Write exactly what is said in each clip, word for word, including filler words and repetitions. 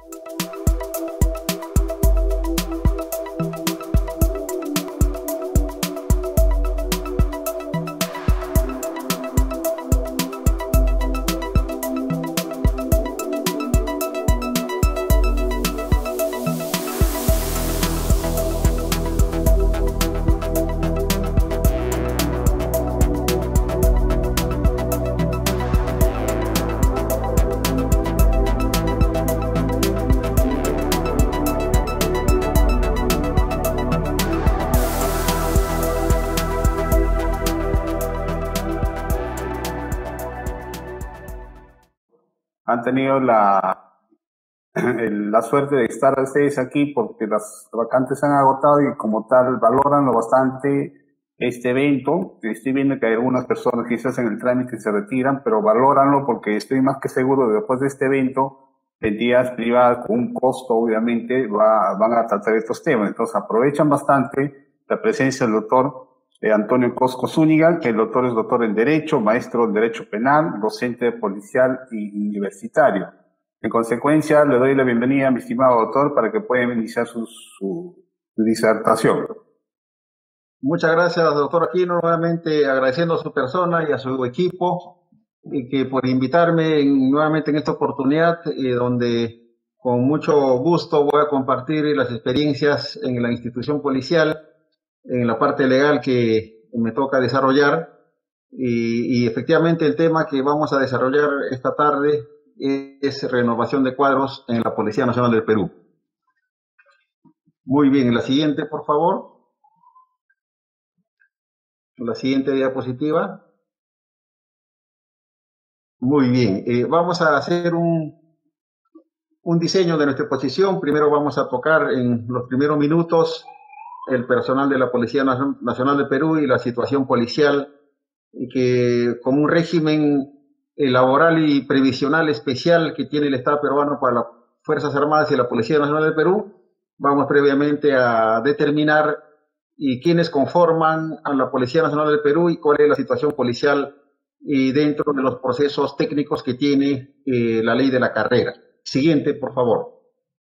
Han tenido la, la suerte de estar ustedes aquí porque las vacantes se han agotado y como tal valoran lo bastante este evento. Estoy viendo que hay algunas personas quizás en el trámite se retiran, pero valóranlo porque estoy más que seguro de después de este evento, entidades privadas con un costo obviamente va, van a tratar estos temas. Entonces aprovechan bastante la presencia del doctor Eh, Antonio Cosco Zúñiga, que el doctor es doctor en Derecho, maestro en Derecho Penal, docente policial y universitario. En consecuencia, le doy la bienvenida a mi estimado doctor para que pueda iniciar su, su, su disertación. Muchas gracias, doctor Aquino, nuevamente agradeciendo a su persona y a su equipo y que por invitarme en, nuevamente en esta oportunidad, eh, donde con mucho gusto voy a compartir las experiencias en la institución policial, en la parte legal que me toca desarrollar y, y efectivamente el tema que vamos a desarrollar esta tarde es, es renovación de cuadros en la Policía Nacional del Perú. Muy bien, la siguiente, por favor. La siguiente diapositiva. Muy bien, eh, vamos a hacer un, un diseño de nuestra exposición. Primero vamos a tocar en los primeros minutos el personal de la Policía Nacional del Perú y la situación policial, y que como un régimen laboral y previsional especial que tiene el Estado peruano para las Fuerzas Armadas y la Policía Nacional del Perú, vamos previamente a determinar y quiénes conforman a la Policía Nacional del Perú y cuál es la situación policial y dentro de los procesos técnicos que tiene eh, la ley de la carrera. Siguiente, por favor.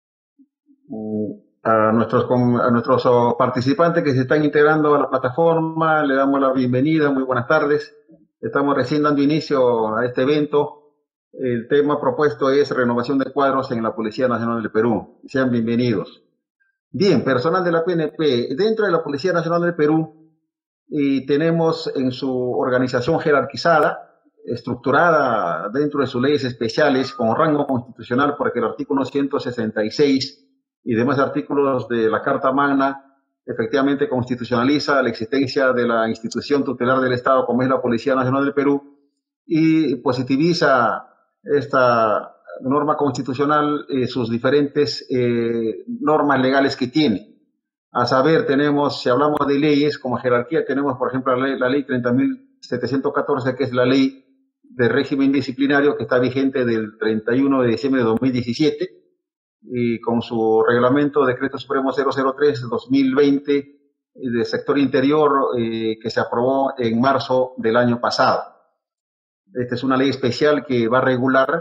A nuestros, a nuestros participantes que se están integrando a la plataforma, le damos la bienvenida, muy buenas tardes. Estamos recién dando inicio a este evento. El tema propuesto es renovación de cuadros en la Policía Nacional del Perú. Sean bienvenidos. Bien, personal de la P N P. Dentro de la Policía Nacional del Perú y tenemos en su organización jerarquizada, estructurada dentro de sus leyes especiales con rango constitucional, porque el artículo ciento sesenta y seis y demás artículos de la Carta Magna efectivamente constitucionaliza la existencia de la institución tutelar del Estado como es la Policía Nacional del Perú y positiviza esta norma constitucional eh, sus diferentes eh, normas legales que tiene. A saber, tenemos, si hablamos de leyes como jerarquía, tenemos por ejemplo la ley, la ley treinta mil setecientos catorce, que es la ley de régimen disciplinario que está vigente del treinta y uno de diciembre de dos mil diecisiete, y con su reglamento Decreto Supremo cero cero tres dos mil veinte de sector interior eh, que se aprobó en marzo del año pasado. Esta es una ley especial que va a regular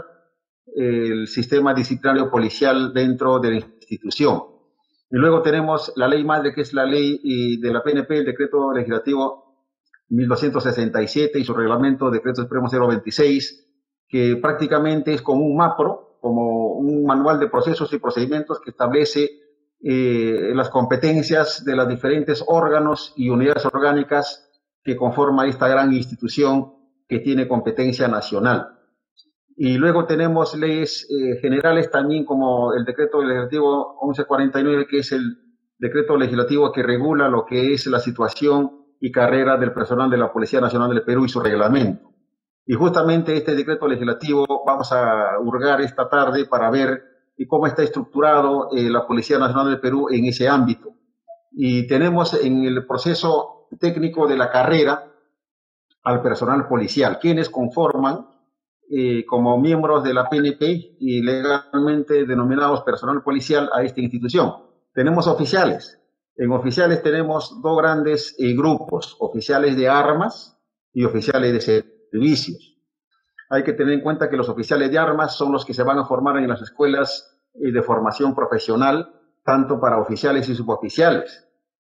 el sistema disciplinario policial dentro de la institución. Y luego tenemos la ley madre, que es la ley de la P N P, el Decreto Legislativo mil doscientos sesenta y siete y su reglamento Decreto Supremo cero veintiséis, que prácticamente es como un MAPRO, como un manual de procesos y procedimientos que establece eh, las competencias de los diferentes órganos y unidades orgánicas que conforman esta gran institución que tiene competencia nacional. Y luego tenemos leyes eh, generales también, como el decreto legislativo once cuarenta y nueve, que es el decreto legislativo que regula lo que es la situación y carrera del personal de la Policía Nacional del Perú y su reglamento. Y justamente este decreto legislativo vamos a hurgar esta tarde para ver cómo está estructurado eh, la Policía Nacional del Perú en ese ámbito. Y tenemos en el proceso técnico de la carrera al personal policial, quienes conforman eh, como miembros de la P N P y legalmente denominados personal policial a esta institución. Tenemos oficiales. En oficiales tenemos dos grandes eh, grupos, oficiales de armas y oficiales de servicios. Hay que tener en cuenta que los oficiales de armas son los que se van a formar en las escuelas eh, de formación profesional, tanto para oficiales y suboficiales.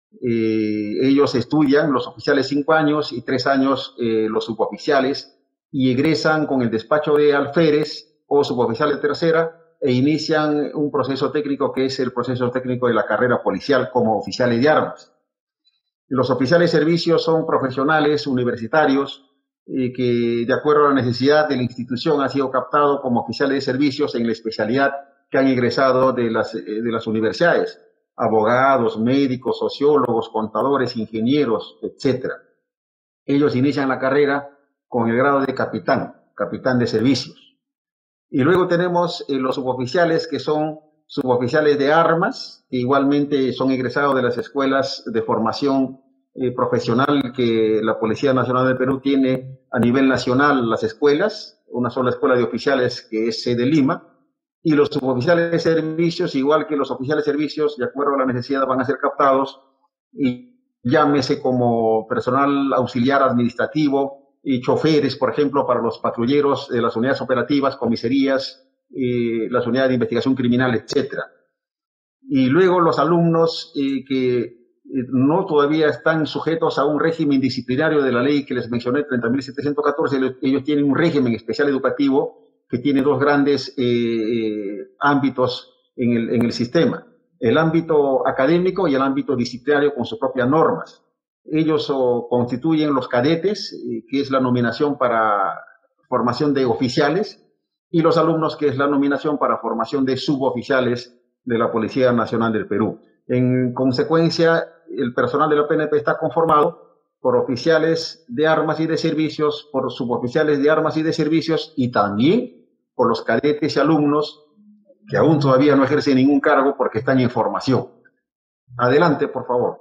Eh, ellos estudian, los oficiales cinco años y tres años eh, los suboficiales, y egresan con el despacho de alférez o suboficial de tercera e inician un proceso técnico que es el proceso técnico de la carrera policial como oficiales de armas. Los oficiales de servicios son profesionales universitarios eh, que, de acuerdo a la necesidad de la institución, han sido captados como oficiales de servicios en la especialidad que han egresado de las, eh, de las universidades: abogados, médicos, sociólogos, contadores, ingenieros, etcétera. Ellos inician la carrera con el grado de capitán, capitán de servicios. Y luego tenemos eh, los suboficiales, que son suboficiales de armas, que igualmente son egresados de las escuelas de formación eh, profesional que la Policía Nacional del Perú tiene a nivel nacional, las escuelas, una sola escuela de oficiales que es de Lima, y los suboficiales de servicios, igual que los oficiales de servicios, de acuerdo a la necesidad, van a ser captados, y llámese como personal auxiliar administrativo y choferes, por ejemplo, para los patrulleros de las unidades operativas, comisarías, eh, las unidades de investigación criminal, etcétera. Y luego los alumnos eh, que eh, no todavía están sujetos a un régimen disciplinario de la ley que les mencioné, treinta mil setecientos catorce, ellos tienen un régimen especial educativo que tiene dos grandes eh, ámbitos en el, en el sistema: el ámbito académico y el ámbito disciplinario con sus propias normas. Ellos oh, constituyen los cadetes, eh, que es la nominación para formación de oficiales, y los alumnos, que es la nominación para formación de suboficiales de la Policía Nacional del Perú. En consecuencia, el personal de la P N P está conformado por oficiales de armas y de servicios, por suboficiales de armas y de servicios, y también por los cadetes y alumnos que aún todavía no ejercen ningún cargo porque están en formación. Adelante, por favor.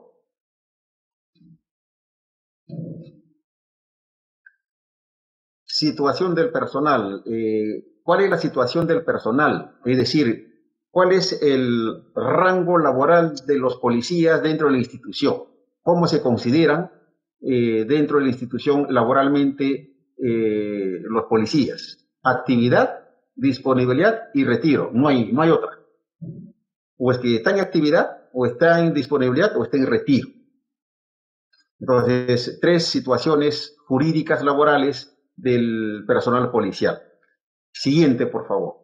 Situación del personal. Eh, ¿Cuál es la situación del personal? Es decir, ¿cuál es el rango laboral de los policías dentro de la institución? ¿Cómo se consideran eh, dentro de la institución laboralmente eh, los policías? Actividad, disponibilidad y retiro. No hay, no hay otra. O es que está en actividad, o está en disponibilidad, o está en retiro. Entonces, tres situaciones jurídicas laborales del personal policial. Siguiente, por favor.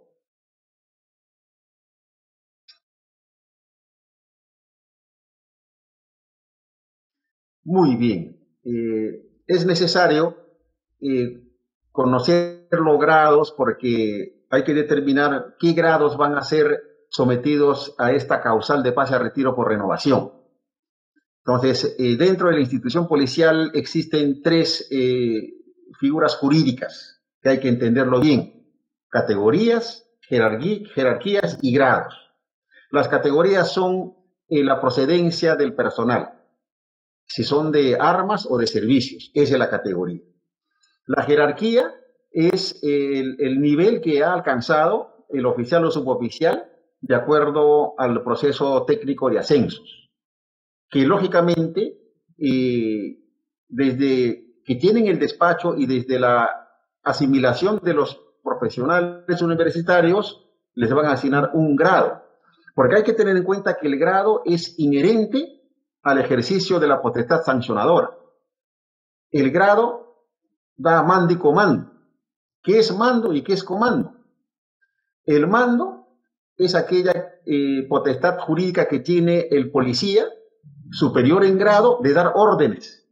Muy bien. Eh, es necesario eh, conocer los grados, porque hay que determinar qué grados van a ser sometidos a esta causal de pase a retiro por renovación. Entonces, eh, dentro de la institución policial existen tres eh, figuras jurídicas que hay que entenderlo bien: categorías, jerarquías y grados. Las categorías son eh, la procedencia del personal, si son de armas o de servicios, esa es la categoría. La jerarquía es el, el nivel que ha alcanzado el oficial o suboficial de acuerdo al proceso técnico de ascensos, que lógicamente eh, desde que tienen el despacho y desde la asimilación de los profesionales universitarios les van a asignar un grado, porque hay que tener en cuenta que el grado es inherente al ejercicio de la potestad sancionadora. El grado da mando y comando. ¿Qué es mando y qué es comando? El mando es aquella eh, potestad jurídica que tiene el policía superior en grado de dar órdenes,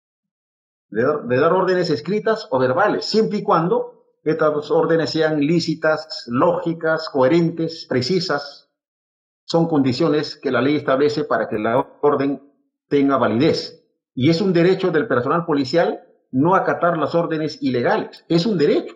de dar, de dar órdenes escritas o verbales, siempre y cuando estas órdenes sean lícitas, lógicas, coherentes, precisas. Son condiciones que la ley establece para que la orden tenga validez. Y es un derecho del personal policial no acatar las órdenes ilegales. Es un derecho.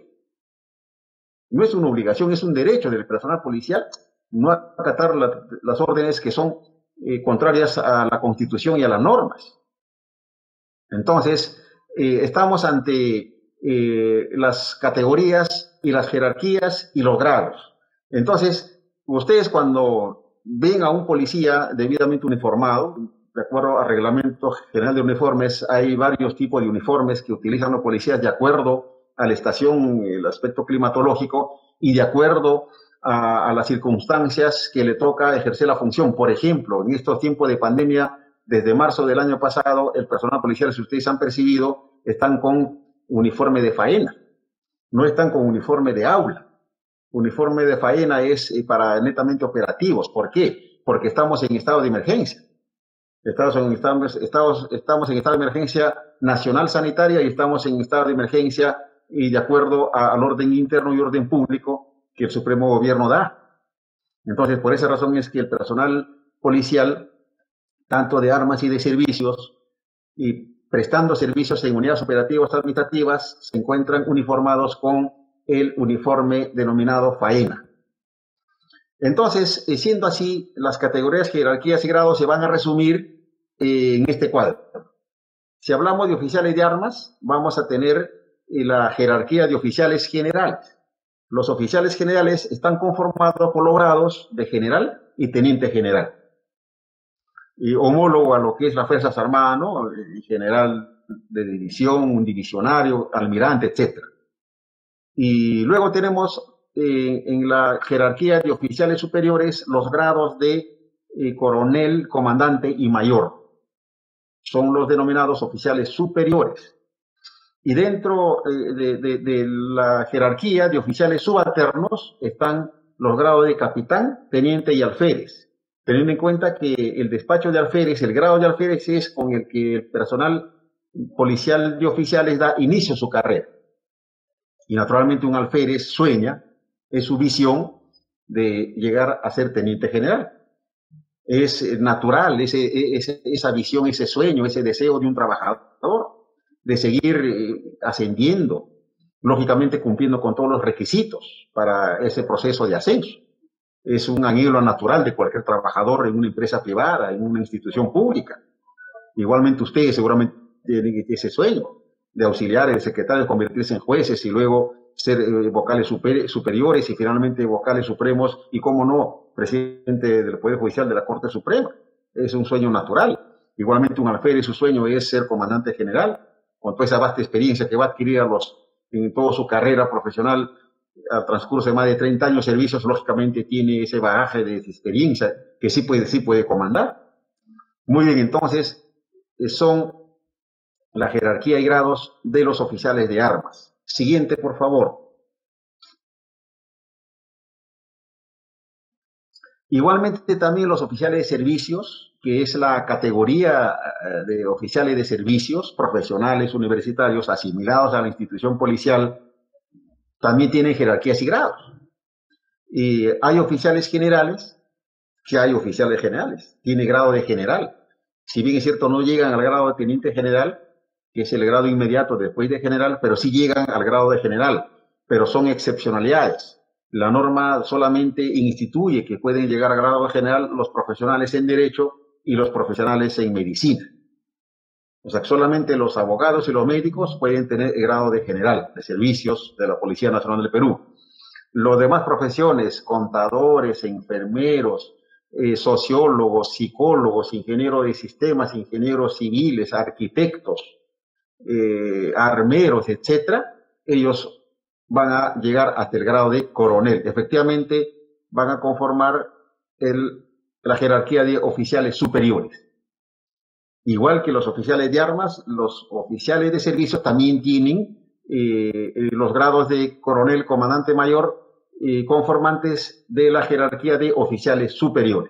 No es una obligación, es un derecho del personal policial no acatar la, las órdenes que son eh, contrarias a la Constitución y a las normas. Entonces, eh, estamos ante eh, las categorías y las jerarquías y los grados. Entonces, ustedes cuando ven a un policía debidamente uniformado, de acuerdo al Reglamento General de Uniformes, hay varios tipos de uniformes que utilizan los policías de acuerdo a la estación, el aspecto climatológico, y de acuerdo a, a las circunstancias que le toca ejercer la función. Por ejemplo, en estos tiempos de pandemia, desde marzo del año pasado, el personal policial, si ustedes han percibido, están con uniforme de faena, no están con uniforme de aula. Uniforme de faena es para netamente operativos. ¿Por qué? Porque estamos en estado de emergencia. Estamos en, estamos, estamos, estamos en estado de emergencia nacional sanitaria y estamos en estado de emergencia y de acuerdo a, al orden interno y orden público que el Supremo Gobierno da. Entonces, por esa razón es que el personal policial, tanto de armas y de servicios, y prestando servicios en unidades operativas administrativas, se encuentran uniformados con el uniforme denominado faena. Entonces, siendo así, las categorías, jerarquías y grados se van a resumir eh, en este cuadro. Si hablamos de oficiales de armas, vamos a tener eh, la jerarquía de oficiales generales. Los oficiales generales están conformados por los grados de general y teniente general. Y homólogo a lo que es las Fuerzas Armadas, ¿no? El general de división, un divisionario, almirante, etcétera. Y luego tenemos eh, en la jerarquía de oficiales superiores los grados de eh, coronel, comandante y mayor. Son los denominados oficiales superiores. Y dentro eh, de, de, de la jerarquía de oficiales subalternos están los grados de capitán, teniente y alférez. Teniendo en cuenta que el despacho de alférez, el grado de alférez es con el que el personal policial de oficiales da inicio a su carrera. Y naturalmente un alférez sueña, es su visión de llegar a ser teniente general. Es natural ese, ese, esa visión, ese sueño, ese deseo de un trabajador de seguir eh, ascendiendo, lógicamente cumpliendo con todos los requisitos para ese proceso de ascenso. Es un anhelo natural de cualquier trabajador en una empresa privada, en una institución pública. Igualmente ustedes seguramente tienen ese sueño de auxiliares, de secretarios, convertirse en jueces y luego ser eh, vocales super, superiores y finalmente vocales supremos y, cómo no, presidente del Poder Judicial de la Corte Suprema. Es un sueño natural. Igualmente un alférez, su sueño es ser comandante general, con toda esa vasta experiencia que va a adquirir a los, en toda su carrera profesional al transcurso de más de treinta años de servicios, lógicamente tiene ese bagaje de experiencia que sí puede, sí puede comandar. Muy bien, entonces son la jerarquía y grados de los oficiales de armas. Siguiente, por favor. Igualmente también los oficiales de servicios, que es la categoría de oficiales de servicios profesionales universitarios asimilados a la institución policial, también tienen jerarquías y grados. Y hay oficiales generales, que hay oficiales generales, tiene grado de general. Si bien es cierto, no llegan al grado de teniente general, que es el grado inmediato después de general, pero sí llegan al grado de general, pero son excepcionalidades. La norma solamente instituye que pueden llegar al grado de general los profesionales en derecho y los profesionales en medicina. O sea, que solamente los abogados y los médicos pueden tener el grado de general de servicios de la Policía Nacional del Perú. Los demás profesiones, contadores, enfermeros, eh, sociólogos, psicólogos, ingenieros de sistemas, ingenieros civiles, arquitectos, eh, armeros, etcétera, ellos van a llegar hasta el grado de coronel. Efectivamente, van a conformar el, la jerarquía de oficiales superiores. Igual que los oficiales de armas, los oficiales de servicio también tienen eh, los grados de coronel, comandante mayor, eh, conformantes de la jerarquía de oficiales superiores.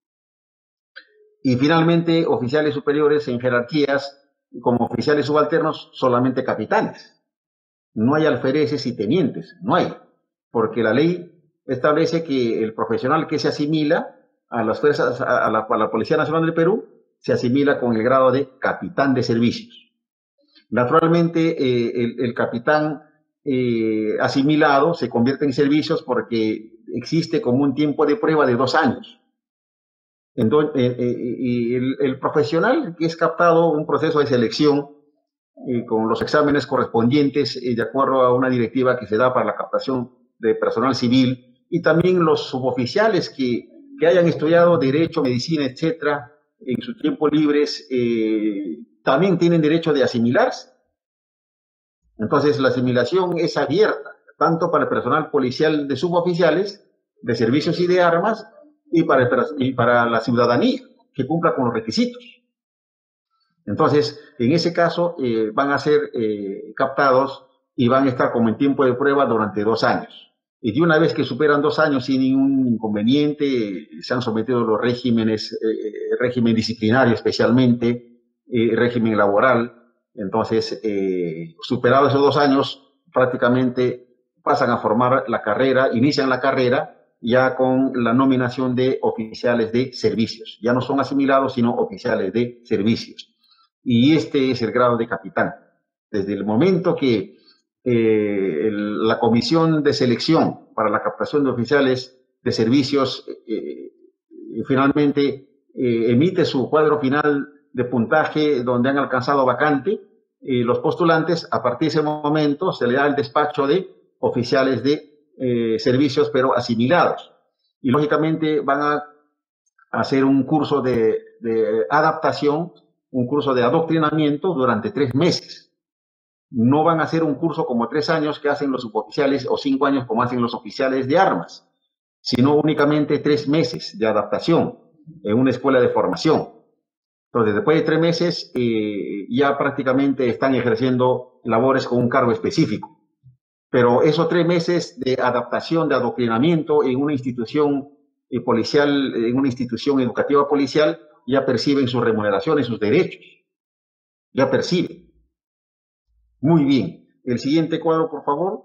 Y finalmente, oficiales superiores en jerarquías, como oficiales subalternos, solamente capitanes. No hay alfereces y tenientes, no hay, porque la ley establece que el profesional que se asimila a las fuerzas, a la, a la Policía Nacional del Perú, se asimila con el grado de capitán de servicios. Naturalmente, eh, el, el capitán eh, asimilado se convierte en servicios porque existe como un tiempo de prueba de dos años. Entonces, eh, eh, y el, el profesional que es captado un proceso de selección eh, con los exámenes correspondientes eh, de acuerdo a una directiva que se da para la captación de personal civil, y también los suboficiales que, que hayan estudiado derecho, medicina, etcétera, en su tiempo libres, eh, también tienen derecho de asimilarse. Entonces la asimilación es abierta, tanto para el personal policial de suboficiales, de servicios y de armas, y para, y para la ciudadanía, que cumpla con los requisitos. Entonces, en ese caso, eh, van a ser eh, captados y van a estar como en tiempo de prueba durante dos años. Y de una vez que superan dos años sin ningún inconveniente, se han sometido a los regímenes, eh, régimen disciplinario especialmente, eh, régimen laboral. Entonces, eh, superados esos dos años, prácticamente pasan a formar la carrera, inician la carrera ya con la nominación de oficiales de servicios. Ya no son asimilados, sino oficiales de servicios. Y este es el grado de capitán. Desde el momento que eh, el, la comisión de selección para la captación de oficiales de servicios eh, finalmente eh, emite su cuadro final de puntaje donde han alcanzado vacante, eh, los postulantes, a partir de ese momento se le da el despacho de oficiales de eh, servicios, pero asimilados. Y lógicamente van a hacer un curso de, de adaptación, un curso de adoctrinamiento durante tres meses. No van a hacer un curso como tres años que hacen los suboficiales o cinco años como hacen los oficiales de armas, sino únicamente tres meses de adaptación en una escuela de formación. Entonces, después de tres meses, eh, ya prácticamente están ejerciendo labores con un cargo específico. Pero esos tres meses de adaptación, de adoctrinamiento en una institución eh, policial, en una institución educativa policial, ya perciben sus remuneraciones, sus derechos. Ya perciben. Muy bien. El siguiente cuadro, por favor.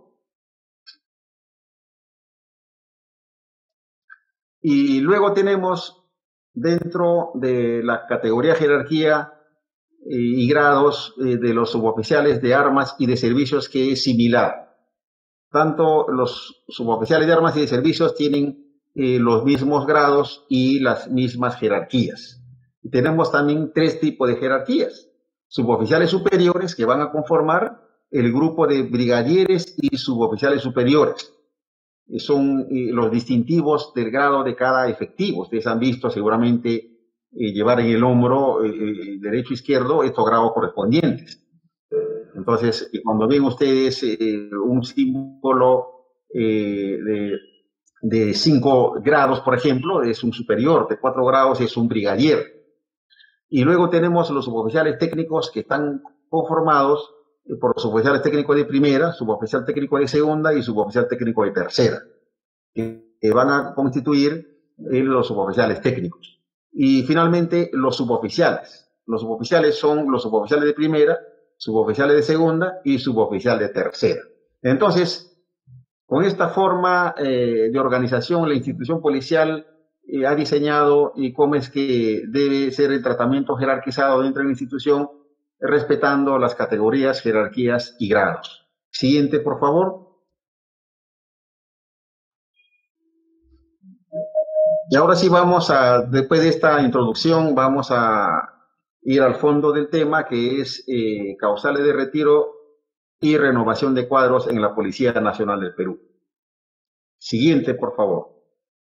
Y luego tenemos dentro de la categoría jerarquía eh, y grados eh, de los suboficiales de armas y de servicios, que es similar. Tanto los suboficiales de armas y de servicios tienen eh, los mismos grados y las mismas jerarquías. Y tenemos también tres tipos de jerarquías. Suboficiales superiores, que van a conformar el grupo de brigadieres y suboficiales superiores. Son eh, los distintivos del grado de cada efectivo. Ustedes han visto seguramente eh, llevar en el hombro eh, derecho e izquierdo estos grados correspondientes. Entonces, cuando ven ustedes eh, un símbolo eh, de, de cinco grados, por ejemplo, es un superior, de cuatro grados es un brigadier. Y luego tenemos los suboficiales técnicos, que están conformados por los suboficiales técnicos de primera, suboficial técnico de segunda y suboficial técnico de tercera, que, que van a constituir eh, los suboficiales técnicos. Y finalmente los suboficiales. Los suboficiales son los suboficiales de primera, suboficiales de segunda y suboficial de tercera. Entonces, con esta forma eh, de organización, la institución policial eh, ha diseñado y cómo es que debe ser el tratamiento jerarquizado dentro de la institución, respetando las categorías, jerarquías y grados. Siguiente, por favor. Y ahora sí vamos a, después de esta introducción, vamos a ir al fondo del tema, que es eh, causales de retiro y renovación de cuadros en la Policía Nacional del Perú. Siguiente, por favor.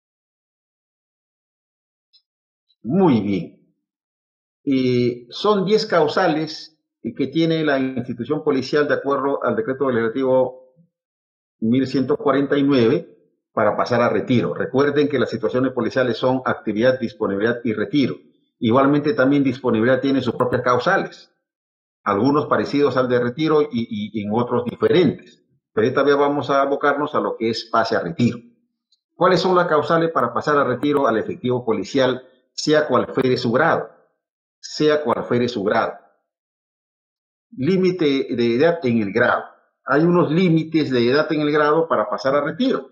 Muy bien. Eh, son diez causales que tiene la institución policial de acuerdo al decreto legislativo mil ciento cuarenta y nueve para pasar a retiro. Recuerden que las situaciones policiales son actividad, disponibilidad y retiro. Igualmente también disponibilidad tiene sus propias causales, algunos parecidos al de retiro y, y, y en otros diferentes. Pero esta vez vamos a abocarnos a lo que es pase a retiro. ¿Cuáles son las causales para pasar a retiro al efectivo policial, sea cual fuere su grado? Sea cual fuere su grado. Límite de edad en el grado. Hay unos límites de edad en el grado para pasar a retiro.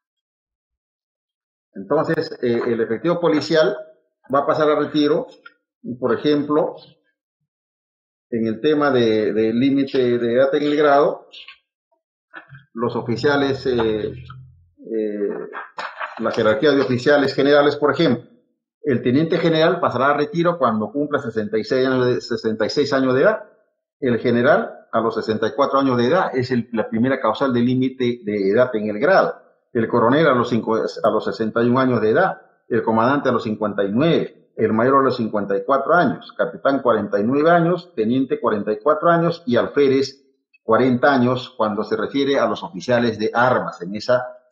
Entonces, eh, el efectivo policial va a pasar a retiro, por ejemplo, en el tema de, de límite de edad en el grado, los oficiales, eh, eh, la jerarquía de oficiales generales, por ejemplo, el teniente general pasará a retiro cuando cumpla sesenta y seis años de, sesenta y seis años de edad. El general a los sesenta y cuatro años de edad es el, la primera causal de límite de edad en el grado. El coronel a los, cinco, a los sesenta y un años de edad. El comandante a los cincuenta y nueve, el mayor a los cincuenta y cuatro años, capitán cuarenta y nueve años, teniente cuarenta y cuatro años y alférez cuarenta años cuando se refiere a los oficiales de armas en esa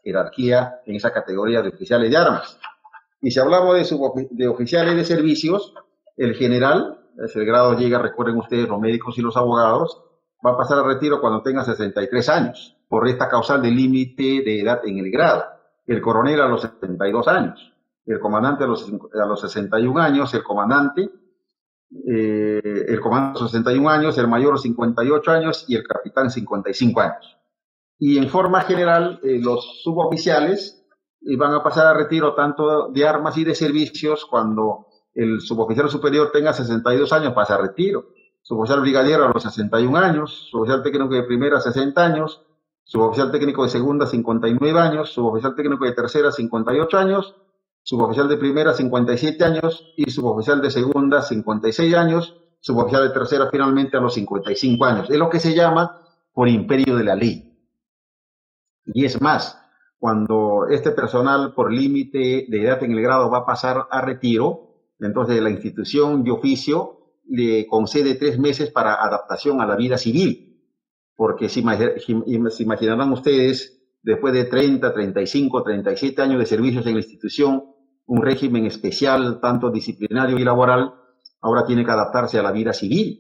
jerarquía en esa categoría de oficiales de armas. Y si hablamos de, subof de oficiales de servicios, el general, es el grado llega, recuerden ustedes, los médicos y los abogados, va a pasar a retiro cuando tenga sesenta y tres años, por esta causal de límite de edad en el grado. El coronel a los setenta y dos años, el comandante a los, a los sesenta y un años, el comandante, eh, el comandante a los sesenta y un años, el mayor a los cincuenta y ocho años y el capitán cincuenta y cinco años. Y en forma general, eh, los suboficiales eh, van a pasar a retiro tanto de armas y de servicios cuando el suboficial superior tenga sesenta y dos años, pasa a retiro. Suboficial brigadiero a los sesenta y un años, suboficial técnico de primera sesenta años, suboficial técnico de segunda cincuenta y nueve años, suboficial técnico de tercera cincuenta y ocho años, suboficial de primera cincuenta y siete años y suboficial de segunda cincuenta y seis años, suboficial de tercera finalmente a los cincuenta y cinco años. Es lo que se llama por imperio de la ley. Y es más, cuando este personal por límite de edad en el grado va a pasar a retiro, entonces la institución de oficio le concede tres meses para adaptación a la vida civil. Porque si, si imaginarán ustedes, después de treinta, treinta y cinco, treinta y siete años de servicios en la institución, un régimen especial, tanto disciplinario y laboral, ahora tiene que adaptarse a la vida civil.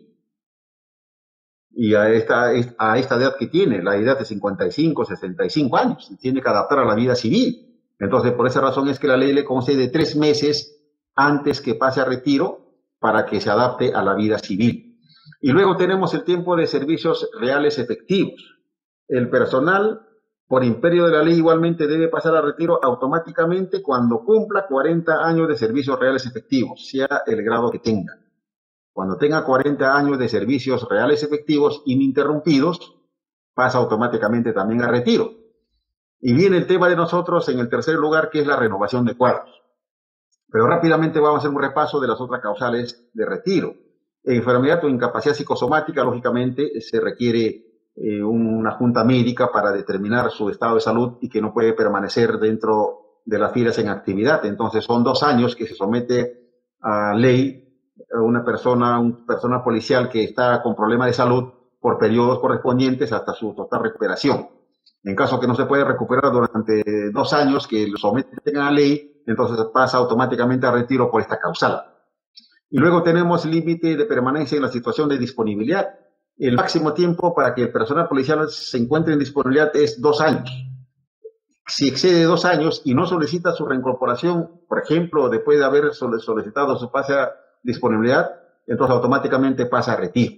Y a esta, a esta edad que tiene, la edad de cincuenta y cinco, sesenta y cinco años, tiene que adaptar a la vida civil. Entonces, por esa razón es que la ley le concede tres meses antes que pase a retiro para que se adapte a la vida civil. Y luego tenemos el tiempo de servicios reales efectivos. El personal, por imperio de la ley, igualmente debe pasar a retiro automáticamente cuando cumpla cuarenta años de servicios reales efectivos, sea el grado que tenga. Cuando tenga cuarenta años de servicios reales efectivos ininterrumpidos, pasa automáticamente también a retiro. Y viene el tema de nosotros en el tercer lugar, que es la renovación de cuadros. Pero rápidamente vamos a hacer un repaso de las otras causales de retiro. Enfermedad o incapacidad psicosomática, lógicamente, se requiere eh, una junta médica para determinar su estado de salud y que no puede permanecer dentro de las filas en actividad. Entonces son dos años que se somete a ley una persona, un personal policial que está con problemas de salud por periodos correspondientes hasta su total recuperación. En caso que no se puede recuperar durante dos años que lo someten a la ley, entonces pasa automáticamente a retiro por esta causal. Y luego tenemos límite de permanencia en la situación de disponibilidad. El máximo tiempo para que el personal policial se encuentre en disponibilidad es dos años. Si excede dos años y no solicita su reincorporación, por ejemplo, después de haber solicitado su pase a disponibilidad, entonces automáticamente pasa a retiro.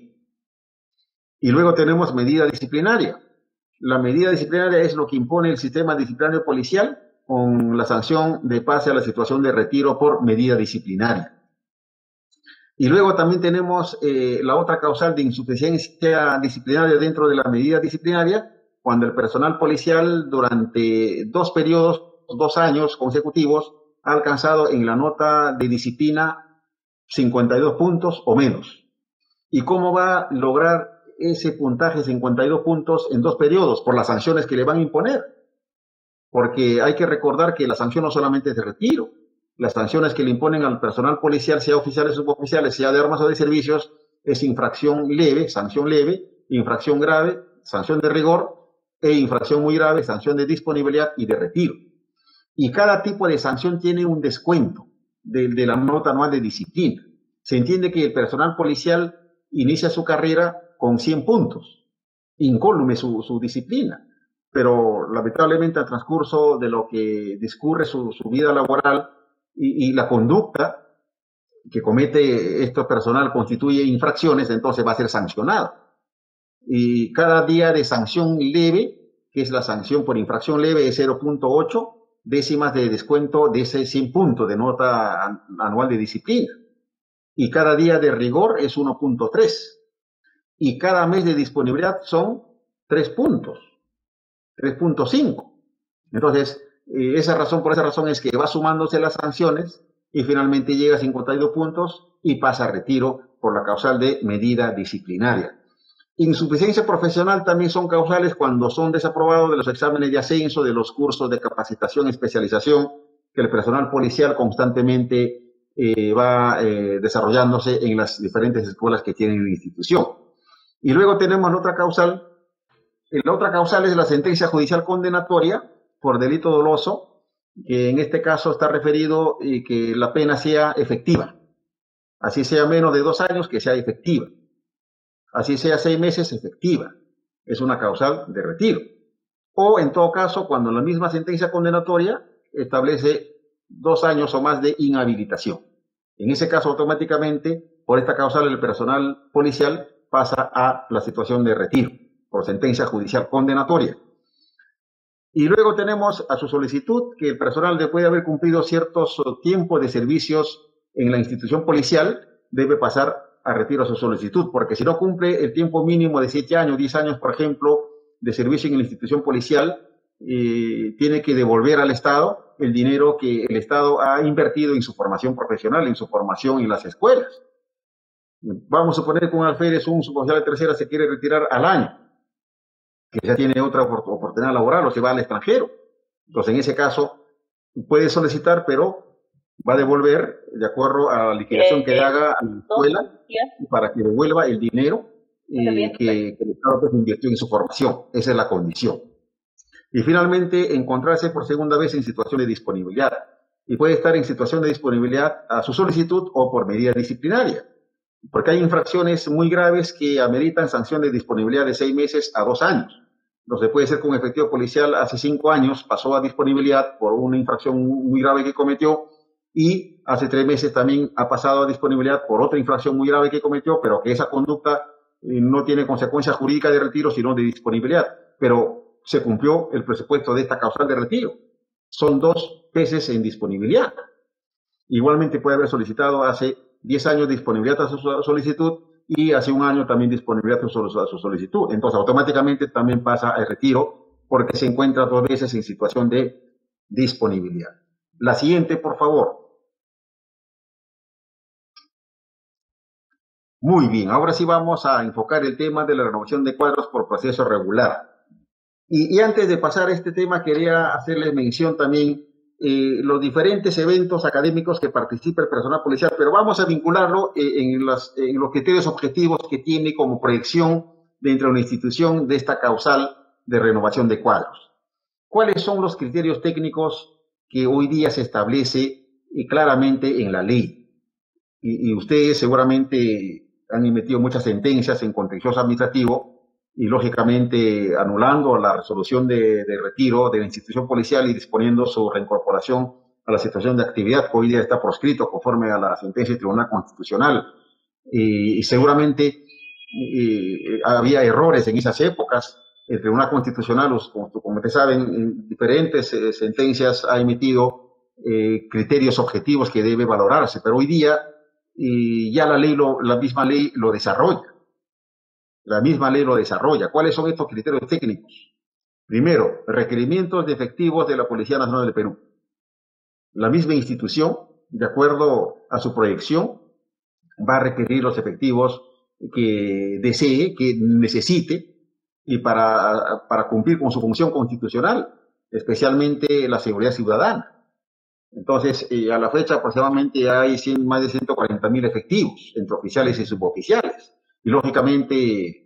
Y luego tenemos medida disciplinaria. La medida disciplinaria es lo que impone el sistema disciplinario policial con la sanción de pase a la situación de retiro por medida disciplinaria. Y luego también tenemos eh, la otra causal de insuficiencia disciplinaria dentro de la medida disciplinaria, cuando el personal policial durante dos periodos, dos años consecutivos, ha alcanzado en la nota de disciplina cincuenta y dos puntos o menos. ¿Y cómo va a lograr ese puntaje cincuenta y dos puntos en dos periodos? Por las sanciones que le van a imponer. Porque hay que recordar que la sanción no solamente es de retiro. Las sanciones que le imponen al personal policial, sea oficiales o suboficiales, sea de armas o de servicios, es infracción leve, sanción leve, infracción grave, sanción de rigor, e infracción muy grave, sanción de disponibilidad y de retiro. Y cada tipo de sanción tiene un descuento de, de la nota anual de disciplina. Se entiende que el personal policial inicia su carrera con cien puntos, incólume su, su disciplina, pero lamentablemente al transcurso de lo que discurre su, su vida laboral y, y la conducta que comete este personal constituye infracciones, entonces va a ser sancionado. Y cada día de sanción leve, que es la sanción por infracción leve, es cero punto ocho décimas de descuento de ese cien puntos de nota anual de disciplina. Y cada día de rigor es uno punto tres. Y cada mes de disponibilidad son tres puntos, tres punto cinco. Entonces, eh, esa razón, por esa razón es que va sumándose las sanciones y finalmente llega a cincuenta y dos puntos y pasa a retiro por la causal de medida disciplinaria. Insuficiencia profesional también son causales cuando son desaprobados de los exámenes de ascenso, de los cursos de capacitación y especialización que el personal policial constantemente eh, va eh, desarrollándose en las diferentes escuelas que tiene la institución. Y luego tenemos la otra causal. La otra causal es la sentencia judicial condenatoria por delito doloso, que en este caso está referido y que la pena sea efectiva. Así sea menos de dos años, que sea efectiva. Así sea seis meses, efectiva. Es una causal de retiro. O en todo caso, cuando la misma sentencia condenatoria establece dos años o más de inhabilitación. En ese caso, automáticamente, por esta causal, el personal policial pasa a la situación de retiro, por sentencia judicial condenatoria. Y luego tenemos a su solicitud que el personal, después de haber cumplido ciertos tiempos de servicios en la institución policial, debe pasar a retiro a su solicitud, porque si no cumple el tiempo mínimo de siete años, diez años, por ejemplo, de servicio en la institución policial, eh, tiene que devolver al Estado el dinero que el Estado ha invertido en su formación profesional, en su formación en las escuelas. Vamos a suponer que un alférez, un suboficial de tercera, se quiere retirar al año, que ya tiene otra oportunidad laboral o se va al extranjero. Entonces, en ese caso, puede solicitar, pero va a devolver de acuerdo a la liquidación que haga a la escuela para que devuelva el dinero eh, que, que el Estado pues, invirtió en su formación. Esa es la condición. Y finalmente, encontrarse por segunda vez en situación de disponibilidad. Y puede estar en situación de disponibilidad a su solicitud o por medida disciplinaria. Porque hay infracciones muy graves que ameritan sanción de disponibilidad de seis meses a dos años. Entonces puede ser que un efectivo policial hace cinco años pasó a disponibilidad por una infracción muy grave que cometió y hace tres meses también ha pasado a disponibilidad por otra infracción muy grave que cometió, pero que esa conducta eh, no tiene consecuencia jurídica de retiro, sino de disponibilidad. Pero se cumplió el presupuesto de esta causal de retiro. Son dos veces en disponibilidad. Igualmente puede haber solicitado hace diez años disponibilidad a su solicitud y hace un año también disponibilidad a su solicitud. Entonces, automáticamente también pasa al retiro porque se encuentra dos veces en situación de disponibilidad. La siguiente, por favor. Muy bien, ahora sí vamos a enfocar el tema de la renovación de cuadros por proceso regular. Y, y antes de pasar a este tema, quería hacerles mención también Eh, los diferentes eventos académicos que participa el personal policial, pero vamos a vincularlo eh, en, las, en los criterios objetivos que tiene como proyección dentro de una institución de esta causal de renovación de cuadros. ¿Cuáles son los criterios técnicos que hoy día se establece eh, claramente en la ley? Y, y ustedes seguramente han emitido muchas sentencias en contencioso administrativo y lógicamente anulando la resolución de, de retiro de la institución policial y disponiendo su reincorporación a la situación de actividad que hoy día está proscrito conforme a la sentencia del Tribunal Constitucional. Y, y seguramente y, había errores en esas épocas. El Tribunal Constitucional, como, como ustedes saben, en diferentes eh, sentencias ha emitido eh, criterios objetivos que debe valorarse, pero hoy día y ya la ley, lo, la misma ley lo desarrolla. La misma ley lo desarrolla. ¿Cuáles son estos criterios técnicos? Primero, requerimientos de efectivos de la Policía Nacional del Perú. La misma institución, de acuerdo a su proyección, va a requerir los efectivos que desee, que necesite, y para, para cumplir con su función constitucional, especialmente la seguridad ciudadana. Entonces, eh, a la fecha aproximadamente hay cien, más de ciento cuarenta mil efectivos, entre oficiales y suboficiales. Y lógicamente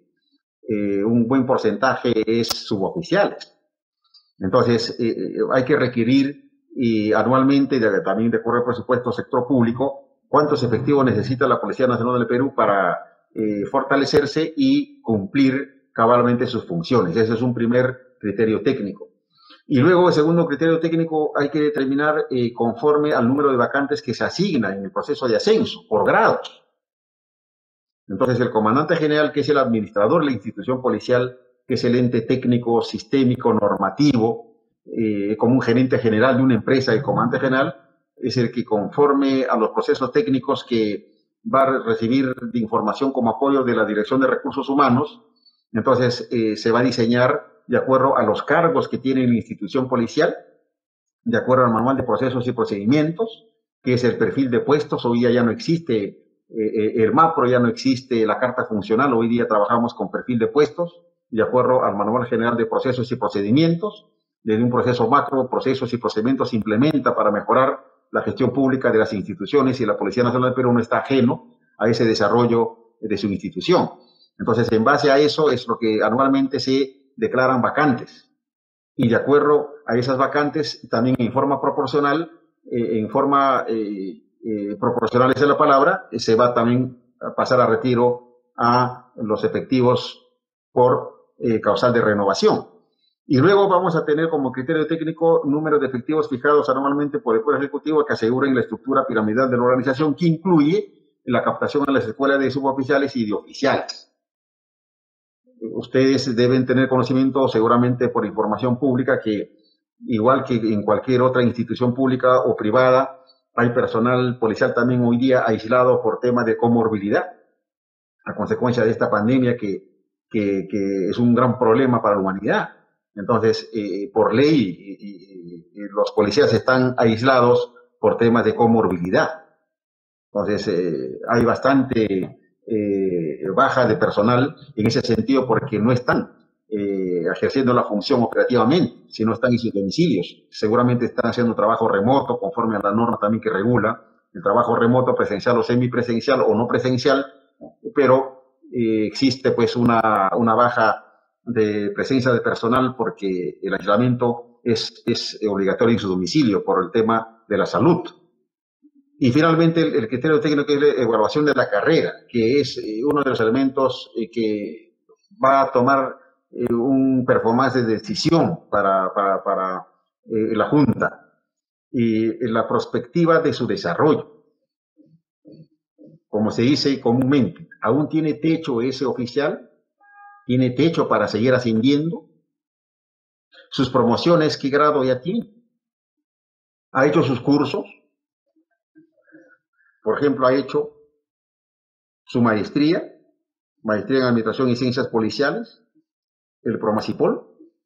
eh, un buen porcentaje es suboficiales. Entonces eh, hay que requerir y anualmente, de, también de acuerdo al presupuesto sector público, cuántos efectivos necesita la Policía Nacional del Perú para eh, fortalecerse y cumplir cabalmente sus funciones. Ese es un primer criterio técnico. Y luego, el segundo criterio técnico, hay que determinar eh, conforme al número de vacantes que se asignan en el proceso de ascenso, por grados. Entonces, el comandante general, que es el administrador de la institución policial, que es el ente técnico, sistémico, normativo, eh, como un gerente general de una empresa, el comandante general, es el que conforme a los procesos técnicos que va a recibir de información como apoyo de la Dirección de Recursos Humanos, entonces eh, se va a diseñar de acuerdo a los cargos que tiene la institución policial, de acuerdo al manual de procesos y procedimientos, que es el perfil de puestos. Hoy día ya no existe Eh, el MAPRO, ya no existe la carta funcional, hoy día trabajamos con perfil de puestos, de acuerdo al Manual General de Procesos y Procedimientos. Desde un proceso macro, procesos y procedimientos se implementa para mejorar la gestión pública de las instituciones y la Policía Nacional del Perú no está ajeno a ese desarrollo de su institución. Entonces, en base a eso es lo que anualmente se declaran vacantes. y de acuerdo a esas vacantes, también en forma proporcional, eh, en forma eh, eh, proporcional esa es la palabra, se va también a pasar a retiro a los efectivos por eh, causal de renovación. Y luego vamos a tener como criterio técnico número de efectivos fijados anualmente por el Poder Ejecutivo que aseguren la estructura piramidal de la organización, que incluye la captación a las escuelas de suboficiales y de oficiales. Ustedes deben tener conocimiento, seguramente por información pública, que igual que en cualquier otra institución pública o privada, hay personal policial también hoy día aislado por temas de comorbilidad, a consecuencia de esta pandemia que, que, que es un gran problema para la humanidad. Entonces, eh, por ley, y, y, y los policías están aislados por temas de comorbilidad. Entonces, eh, hay bastante eh, baja de personal en ese sentido porque no están eh, ejerciendo la función operativamente, sino están en sus domicilios. Seguramente están haciendo trabajo remoto conforme a la norma también que regula el trabajo remoto, presencial o semipresencial o no presencial, pero eh, existe pues una, una baja de presencia de personal porque el aislamiento es, es obligatorio en su domicilio por el tema de la salud. Y finalmente el, el criterio técnico es la evaluación de la carrera, que es eh, uno de los elementos eh, que va a tomar eh, un performance de decisión para, para, para eh, la Junta y eh, la perspectiva de su desarrollo. Como se dice comúnmente, ¿aún tiene techo ese oficial? ¿Tiene techo para seguir ascendiendo? ¿Sus promociones qué grado ya tiene? ¿Ha hecho sus cursos? Por ejemplo, ha hecho su maestría, maestría en Administración y Ciencias Policiales, el PROMACIPOL,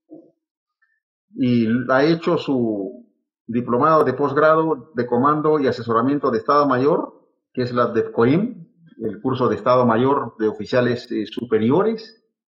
y ha hecho su diplomado de posgrado de Comando y Asesoramiento de Estado Mayor, que es la DEFCOIM, el curso de Estado Mayor de Oficiales eh, Superiores.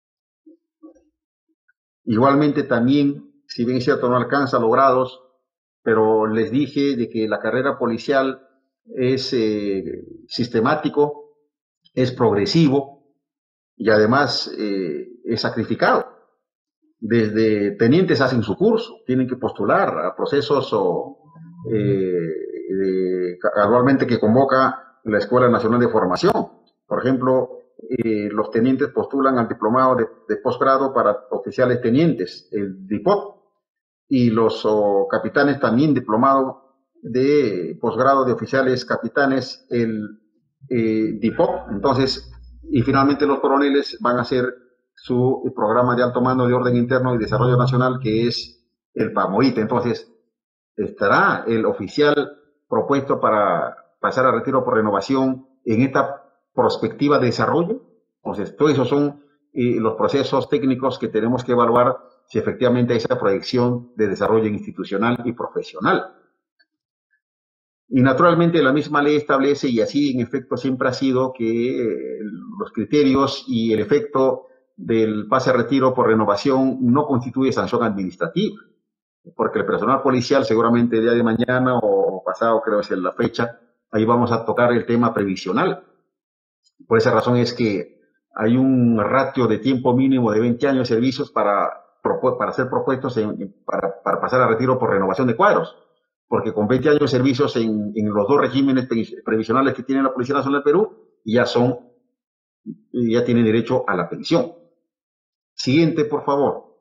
Igualmente también, si bien es cierto, no alcanza los grados, pero les dije de que la carrera policial es eh, sistemático, es progresivo y además eh, es sacrificado. Desde tenientes hacen su curso, tienen que postular a procesos o, eh, de, anualmente que convoca la Escuela Nacional de Formación. Por ejemplo, eh, los tenientes postulan al diplomado de, de posgrado para oficiales tenientes, el DIPOT, y los oh, capitanes también diplomado de posgrado de oficiales capitanes, el eh, DIPOC. Entonces, y finalmente los coroneles van a hacer su programa de alto mando de orden interno y desarrollo nacional, que es el PAMOIT. Entonces, estará el oficial propuesto para pasar a retiro por renovación en esta perspectiva de desarrollo. Entonces, todos esos son eh, los procesos técnicos que tenemos que evaluar si efectivamente hay esa proyección de desarrollo institucional y profesional. Y naturalmente la misma ley establece, y así en efecto siempre ha sido, que eh, los criterios y el efecto del pase a retiro por renovación no constituye sanción administrativa, porque el personal policial seguramente el día de mañana o pasado, creo que es la fecha, ahí vamos a tocar el tema previsional. Por esa razón es que hay un ratio de tiempo mínimo de veinte años de servicios para, para ser propuestos en, para, para pasar a retiro por renovación de cuadros, porque con veinte años de servicios en, en los dos regímenes previsionales que tiene la Policía Nacional del Perú, ya son, ya tienen derecho a la pensión. Siguiente, por favor.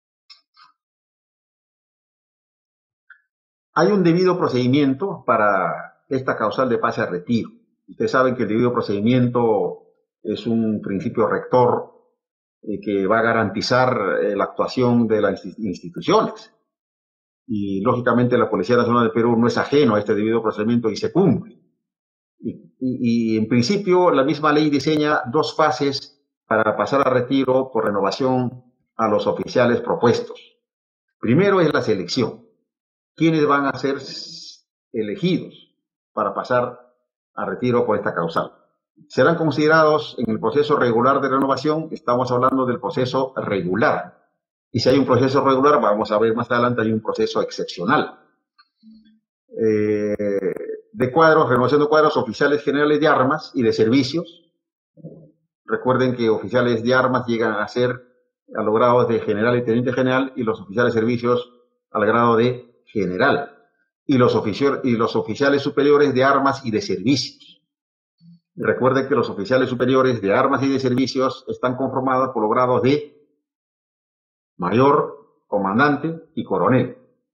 Hay un debido procedimiento para esta causal de pase a retiro. Ustedes saben que el debido procedimiento es un principio rector eh, que va a garantizar eh, la actuación de las instituciones. Y lógicamente la Policía Nacional del Perú no es ajeno a este debido procedimiento y se cumple. Y, y, y en principio la misma ley diseña dos fases para pasar a retiro por renovación a los oficiales propuestos. Primero es la selección. ¿Quiénes van a ser elegidos para pasar a retiro por esta causal? Serán considerados en el proceso regular de renovación, estamos hablando del proceso regular. Y si hay un proceso regular, vamos a ver más adelante, hay un proceso excepcional. Eh, de cuadros, renovación de cuadros, oficiales generales de armas y de servicios. Recuerden que oficiales de armas llegan a ser a los grados de general y teniente general, y los oficiales de servicios al grado de general, y los, oficio, y los oficiales superiores de armas y de servicios. Recuerden que los oficiales superiores de armas y de servicios están conformados por los grados de mayor, comandante y coronel.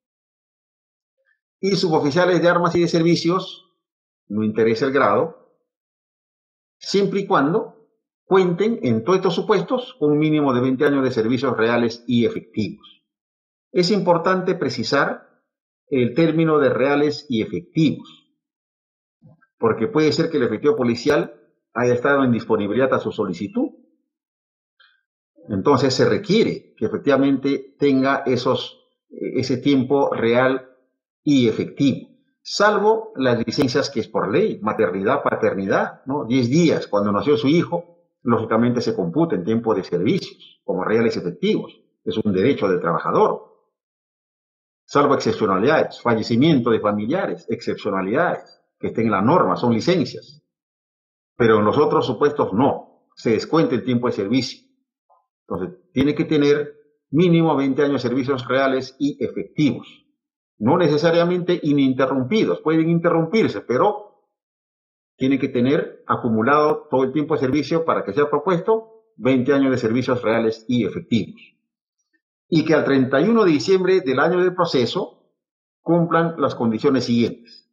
Y suboficiales de armas y de servicios, no interesa el grado, siempre y cuando cuenten en todos estos supuestos con un mínimo de veinte años de servicios reales y efectivos. Es importante precisar el término de reales y efectivos, porque puede ser que el efectivo policial haya estado en disponibilidad a su solicitud. Entonces se requiere que efectivamente tenga esos, ese tiempo real y efectivo, salvo las licencias que es por ley, maternidad, paternidad, ¿no? diez días cuando nació su hijo, lógicamente se computa en tiempo de servicios como reales y efectivos, es un derecho del trabajador. Salvo excepcionalidades, fallecimiento de familiares, excepcionalidades, que estén en la norma, son licencias. Pero en los otros supuestos no, se descuenta el tiempo de servicio. Entonces, tiene que tener mínimo veinte años de servicios reales y efectivos. No necesariamente ininterrumpidos, pueden interrumpirse, pero tiene que tener acumulado todo el tiempo de servicio para que sea propuesto veinte años de servicios reales y efectivos. Y que al treinta y uno de diciembre del año del proceso cumplan las condiciones siguientes.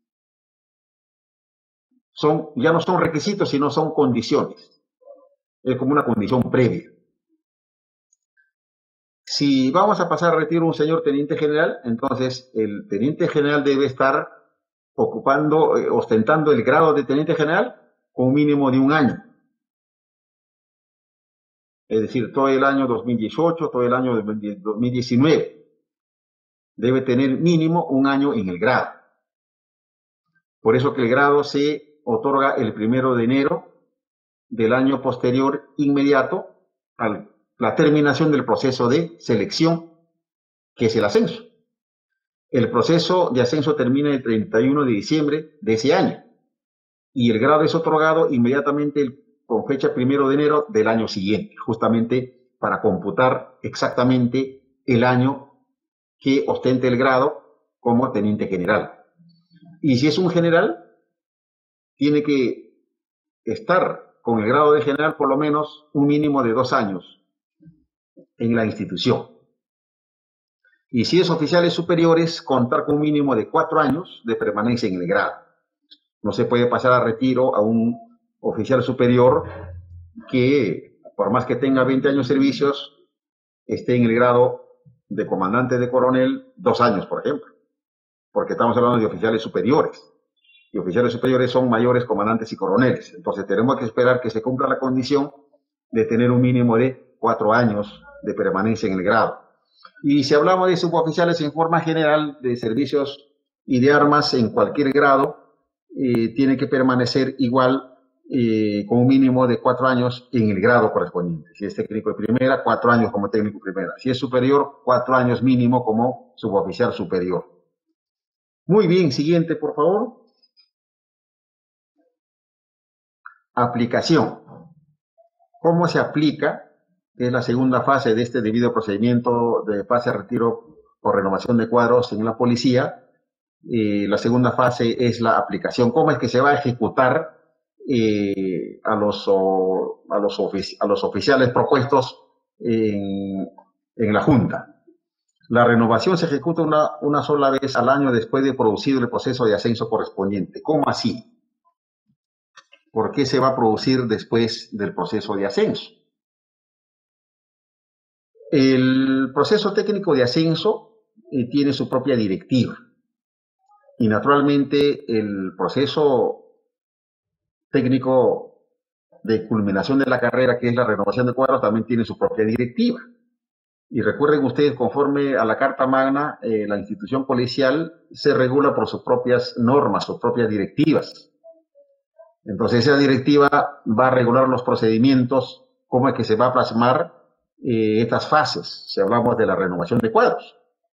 Son, ya no son requisitos, sino son condiciones. Es como una condición previa. Si vamos a pasar a retiro un señor teniente general, entonces el teniente general debe estar ocupando, eh, ostentando el grado de teniente general con un mínimo de un año. Es decir, todo el año dos mil dieciocho, todo el año dos mil diecinueve. Debe tener mínimo un año en el grado. Por eso que el grado se otorga el primero de enero del año posterior inmediato a la terminación del proceso de selección, que es el ascenso. El proceso de ascenso termina el treinta y uno de diciembre de ese año y el grado es otorgado inmediatamente el con fecha primero de enero del año siguiente, justamente para computar exactamente el año que ostente el grado como teniente general. Y si es un general, tiene que estar con el grado de general por lo menos un mínimo de dos años en la institución. Y si es oficiales superiores, contar con un mínimo de cuatro años de permanencia en el grado. No se puede pasar a retiro a un oficial superior que, por más que tenga veinte años de servicios, esté en el grado de comandante de coronel dos años, por ejemplo, porque estamos hablando de oficiales superiores, y oficiales superiores son mayores comandantes y coroneles. Entonces tenemos que esperar que se cumpla la condición de tener un mínimo de cuatro años de permanencia en el grado. Y si hablamos de suboficiales en forma general de servicios y de armas en cualquier grado, eh, tiene que permanecer igual Eh, con un mínimo de cuatro años en el grado correspondiente. Si es técnico de primera, cuatro años como técnico de primera. Si es superior, cuatro años mínimo como suboficial superior. Muy bien, siguiente, por favor. Aplicación. ¿Cómo se aplica? Es la segunda fase de este debido procedimiento de pase a retiro o renovación de cuadros en la policía. Eh, la segunda fase es la aplicación. ¿Cómo es que se va a ejecutar Eh, a, los, o, a, los ofici a los oficiales propuestos en, en la Junta? La renovación se ejecuta una, una sola vez al año después de producido el proceso de ascenso correspondiente. ¿Cómo así? ¿Por qué se va a producir después del proceso de ascenso? El proceso técnico de ascenso eh, tiene su propia directiva y naturalmente el proceso técnico de culminación de la carrera, que es la renovación de cuadros, también tiene su propia directiva. Y recuerden ustedes, conforme a la Carta Magna, eh, la institución policial se regula por sus propias normas, sus propias directivas. Entonces esa directiva va a regular los procedimientos, cómo es que se va a plasmar eh, estas fases, si hablamos de la renovación de cuadros.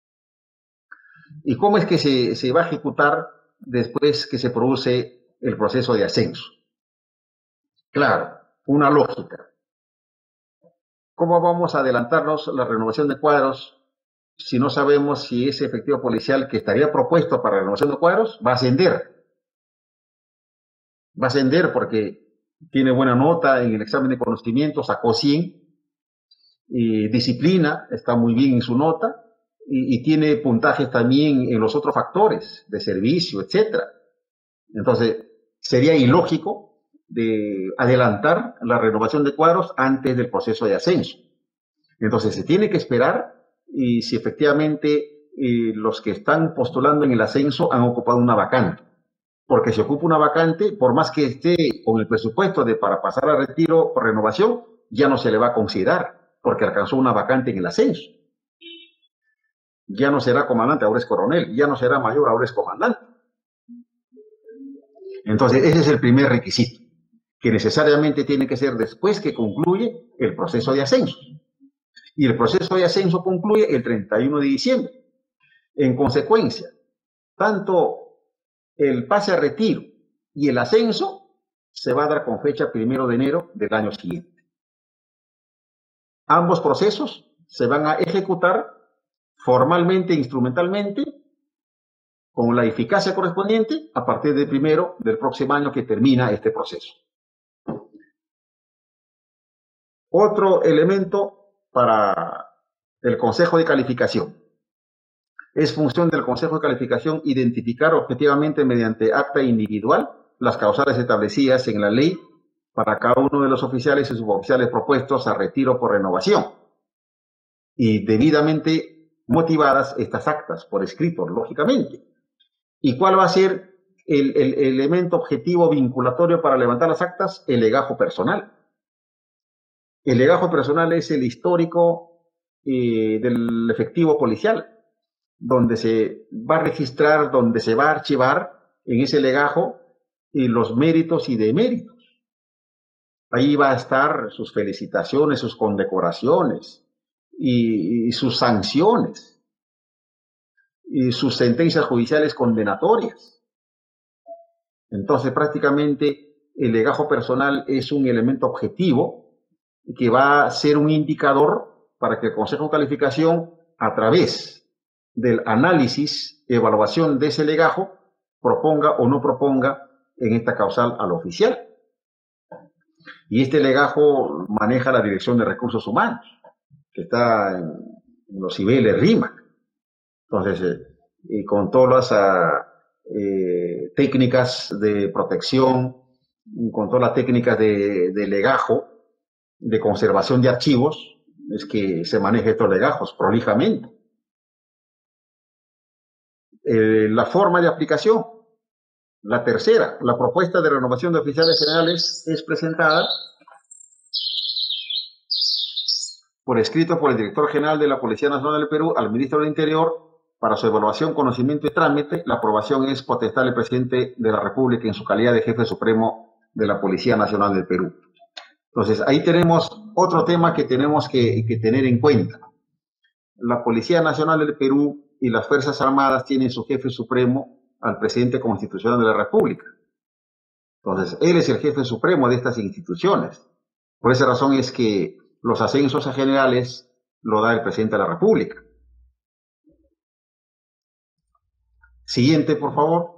Y cómo es que se, se va a ejecutar después que se produce el proceso de ascenso. Claro, una lógica. ¿cómo vamos a adelantarnos la renovación de cuadros si no sabemos si ese efectivo policial que estaría propuesto para la renovación de cuadros va a ascender? Va a ascender porque tiene buena nota en el examen de conocimiento, sacó cien, y disciplina, está muy bien en su nota, y, y tiene puntajes también en los otros factores de servicio, etcétera. Entonces, sería ilógico de adelantar la renovación de cuadros antes del proceso de ascenso. Entonces, se tiene que esperar y si efectivamente eh, los que están postulando en el ascenso han ocupado una vacante. Porque si ocupa una vacante, por más que esté con el presupuesto de para pasar a retiro por renovación, ya no se le va a considerar, porque alcanzó una vacante en el ascenso. Ya no será comandante, ahora es coronel, ya no será mayor, ahora es comandante. Entonces, ese es el primer requisito, que necesariamente tiene que ser después que concluye el proceso de ascenso. Y el proceso de ascenso concluye el treinta y uno de diciembre. En consecuencia, tanto el pase a retiro y el ascenso se va a dar con fecha primero de enero del año siguiente. Ambos procesos se van a ejecutar formalmente e instrumentalmente con la eficacia correspondiente a partir del primero del próximo año que termina este proceso. Otro elemento para el Consejo de Calificación. Es función del Consejo de Calificación identificar objetivamente mediante acta individual las causales establecidas en la ley para cada uno de los oficiales y suboficiales propuestos a retiro por renovación y debidamente motivadas estas actas por escrito, lógicamente. ¿Y cuál va a ser el, el, el elemento objetivo vinculatorio para levantar las actas? El legajo personal. El legajo personal es el histórico eh, del efectivo policial, donde se va a registrar, donde se va a archivar en ese legajo eh, los méritos y deméritos. Ahí va a estar sus felicitaciones, sus condecoraciones y, y sus sanciones y sus sentencias judiciales condenatorias. Entonces, prácticamente el legajo personal es un elemento objetivo que va a ser un indicador para que el Consejo de Calificación, a través del análisis, evaluación de ese legajo, proponga o no proponga en esta causal al oficial. Y este legajo maneja la Dirección de Recursos Humanos, que está en, en los niveles RIMAC. Entonces, eh, y con todas las eh, técnicas de protección, con todas las técnicas de, de legajo, de conservación de archivos, es que se maneja estos legajos prolijamente. Eh, la forma de aplicación. La tercera, la propuesta de renovación de oficiales generales es presentada por escrito por el director general de la Policía Nacional del Perú al ministro del Interior para su evaluación, conocimiento y trámite. La aprobación es potestad del presidente de la República en su calidad de jefe supremo de la Policía Nacional del Perú. Entonces, ahí tenemos otro tema que tenemos que, que tener en cuenta. La Policía Nacional del Perú y las Fuerzas Armadas tienen su jefe supremo al presidente constitucional de la República. Entonces, él es el jefe supremo de estas instituciones. Por esa razón es que los ascensos a generales lo da el presidente de la República. Siguiente, por favor.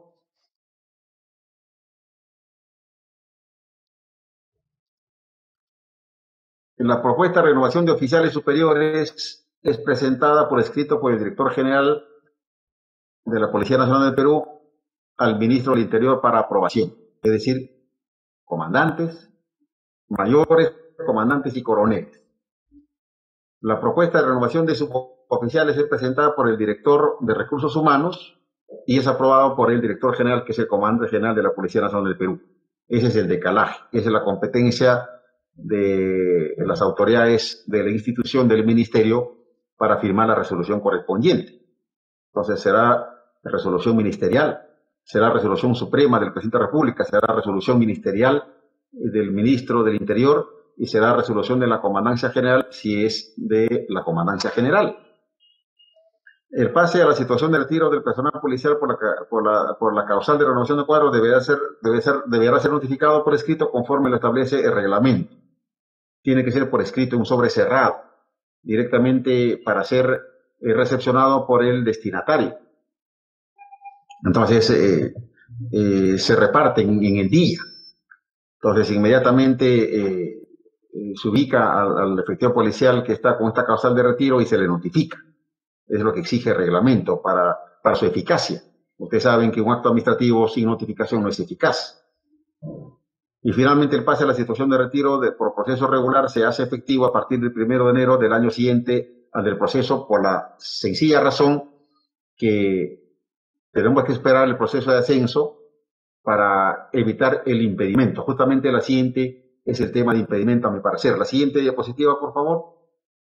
La propuesta de renovación de oficiales superiores es presentada por escrito por el director general de la Policía Nacional del Perú al ministro del Interior para aprobación, es decir, comandantes, mayores, comandantes y coroneles. La propuesta de renovación de suboficiales es presentada por el director de Recursos Humanos y es aprobado por el director general, que es el comandante general de la Policía Nacional del Perú. Ese es el decalaje, esa es la competencia de las autoridades de la institución del ministerio para firmar la resolución correspondiente. Entonces será resolución ministerial, será resolución suprema del presidente de la República, será resolución ministerial del ministro del Interior y será resolución de la Comandancia General si es de la Comandancia General. El pase a la situación de retiro del personal policial por la, por la, por la causal de renovación de cuadros deberá ser, debe ser, deberá ser notificado por escrito conforme lo establece el reglamento. tiene que ser por escrito en un sobre cerrado, directamente para ser eh, recepcionado por el destinatario. Entonces, eh, eh, se reparten en el día. Entonces, inmediatamente eh, eh, se ubica al, al efectivo policial que está con esta causal de retiro y se le notifica. Es lo que exige el reglamento para, para su eficacia. Ustedes saben que un acto administrativo sin notificación no es eficaz. Y finalmente el pase a la situación de retiro de, por proceso regular se hace efectivo a partir del primero de enero del año siguiente al del proceso, por la sencilla razón que tenemos que esperar el proceso de ascenso para evitar el impedimento. Justamente la siguiente es el tema de impedimento, a mi parecer. La siguiente diapositiva, por favor.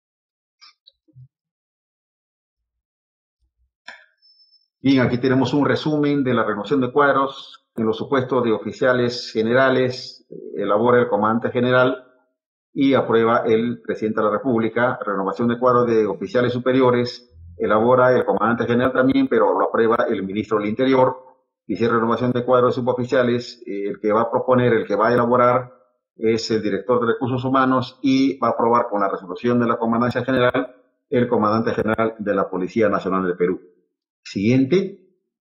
Bien, aquí tenemos un resumen de la renovación de cuadros. En los supuestos de oficiales generales, elabora el comandante general y aprueba el presidente de la República. Renovación de cuadros de oficiales superiores, elabora el comandante general también, pero lo aprueba el ministro del Interior. Y si es renovación de cuadros de suboficiales, el que va a proponer, el que va a elaborar es el director de Recursos Humanos y va a aprobar con la resolución de la Comandancia General el comandante general de la Policía Nacional del Perú. Siguiente.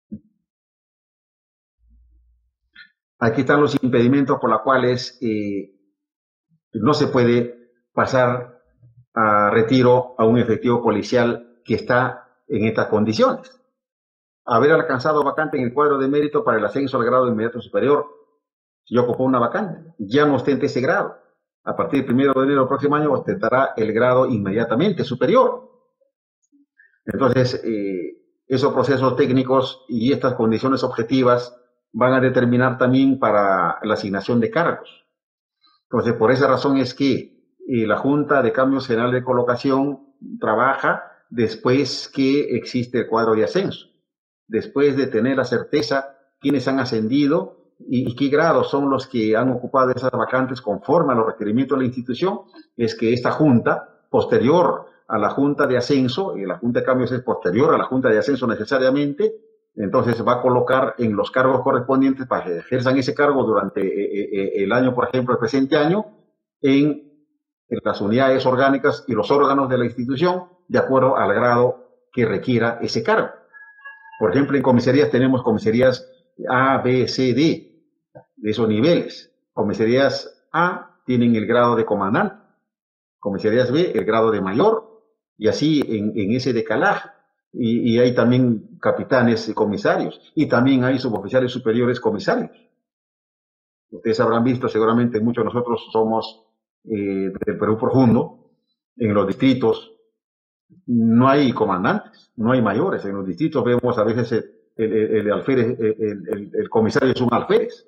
Aquí están los impedimentos por los cuales eh, no se puede pasar a retiro a un efectivo policial que está en estas condiciones. Haber alcanzado vacante en el cuadro de mérito para el ascenso al grado inmediato superior. Si yo ocupo una vacante, ya no ostente ese grado. A partir del primero de enero del próximo año ostentará el grado inmediatamente superior. Entonces, eh, esos procesos técnicos y estas condiciones objetivas van a determinar también para la asignación de cargos. Entonces, por esa razón es que eh, la Junta de Cambios General de Colocación trabaja después que existe el cuadro de ascenso, después de tener la certeza quiénes han ascendido y, y qué grados son los que han ocupado esas vacantes conforme a los requerimientos de la institución, es que esta Junta, posterior a la Junta de Ascenso, y la Junta de Cambios es posterior a la Junta de Ascenso necesariamente, entonces va a colocar en los cargos correspondientes para que ejerzan ese cargo durante eh, el año, por ejemplo, el presente año, en, en las unidades orgánicas y los órganos de la institución, de acuerdo al grado que requiera ese cargo. Por ejemplo, en comisarías tenemos comisarías A, B, C, D, de esos niveles. Comisarías A tienen el grado de comandante, comisarías B el grado de mayor, y así en, en ese decalaje. Y, y hay también capitanes y comisarios, y también hay suboficiales superiores comisarios. Ustedes habrán visto, seguramente muchos de nosotros somos eh, del Perú profundo, en los distritos no hay comandantes, no hay mayores. En los distritos vemos a veces el, el, el, alférez, el, el, el comisario es un alférez.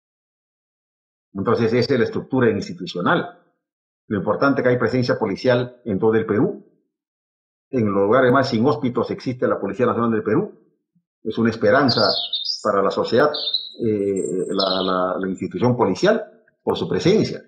Entonces esa es la estructura institucional. Lo importante es que hay presencia policial en todo el Perú. En los lugares más inhóspitos existe la Policía Nacional del Perú. Es una esperanza para la sociedad, eh, la, la, la institución policial, por su presencia.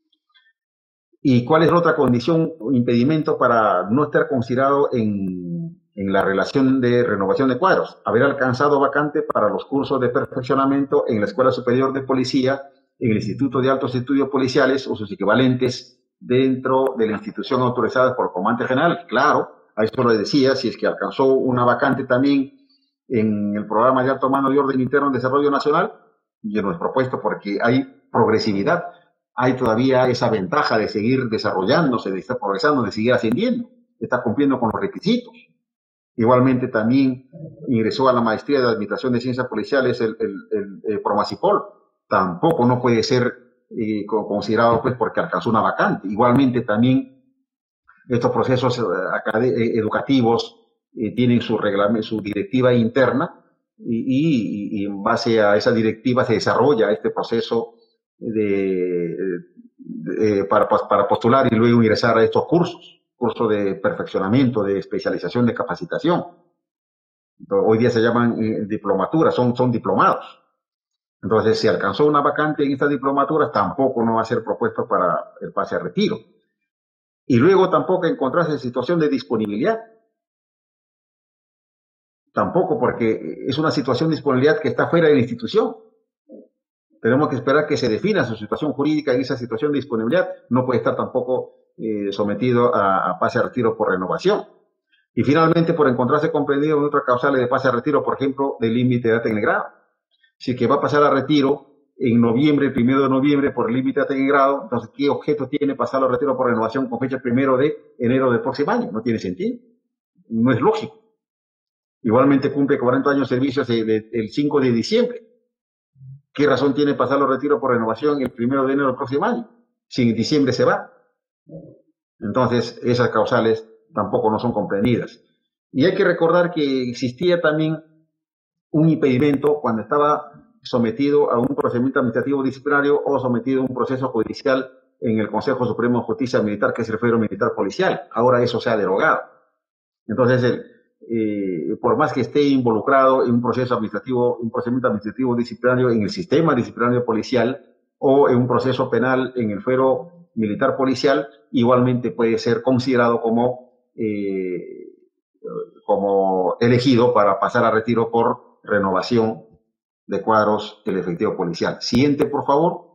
¿Y cuál es la otra condición, impedimento para no estar considerado en, en la relación de renovación de cuadros? Haber alcanzado vacante para los cursos de perfeccionamiento en la Escuela Superior de Policía, en el Instituto de Altos Estudios Policiales o sus equivalentes dentro de la institución autorizada por el comandante general. Claro, a esto lo decía, si es que alcanzó una vacante también en el programa de alto mando y orden interno de desarrollo nacional, y no es propuesto porque hay progresividad, hay todavía esa ventaja de seguir desarrollándose, de estar progresando, de seguir ascendiendo, de estar cumpliendo con los requisitos. Igualmente también ingresó a la maestría de Administración de Ciencias Policiales el, el, el, el Promacipol, tampoco no puede ser eh, considerado pues porque alcanzó una vacante. Igualmente también estos procesos eh, educativos eh, tienen su, su directiva interna y, y, y en base a esa directiva se desarrolla este proceso de, de, para, para postular y luego ingresar a estos cursos, cursos de perfeccionamiento, de especialización, de capacitación. Entonces, hoy día se llaman eh, diplomaturas, son, son diplomados. Entonces, si alcanzó una vacante en estas diplomaturas, tampoco no va a ser propuesto para el pase a retiro. Y luego tampoco encontrarse en situación de disponibilidad. Tampoco, porque es una situación de disponibilidad que está fuera de la institución. Tenemos que esperar que se defina su situación jurídica en esa situación de disponibilidad. No puede estar tampoco eh, sometido a, a pase a retiro por renovación. Y finalmente, por encontrarse comprendido en otra causal de pase a retiro, por ejemplo, del límite de edad en el grado. Si que va a pasar a retiro en noviembre, el primero de noviembre, por el límite de edad en el grado, entonces, ¿qué objeto tiene pasarlo a retiro por renovación con fecha primero de enero del próximo año? No tiene sentido. No es lógico. Igualmente cumple cuarenta años de servicios el cinco de diciembre. ¿Qué razón tiene pasarlo a retiro por renovación el primero de enero del próximo año? Si en diciembre se va. Entonces, esas causales tampoco no son comprendidas. Y hay que recordar que existía también un impedimento cuando estaba sometido a un procedimiento administrativo disciplinario o sometido a un proceso judicial en el Consejo Supremo de Justicia Militar, que es el fuero militar policial. Ahora eso se ha derogado. Entonces, el, eh, por más que esté involucrado en un proceso administrativo, un procedimiento administrativo disciplinario en el sistema disciplinario policial o en un proceso penal en el fuero militar policial, igualmente puede ser considerado como, eh, como elegido para pasar a retiro por renovación de cuadros del efectivo policial. Siguiente, por favor.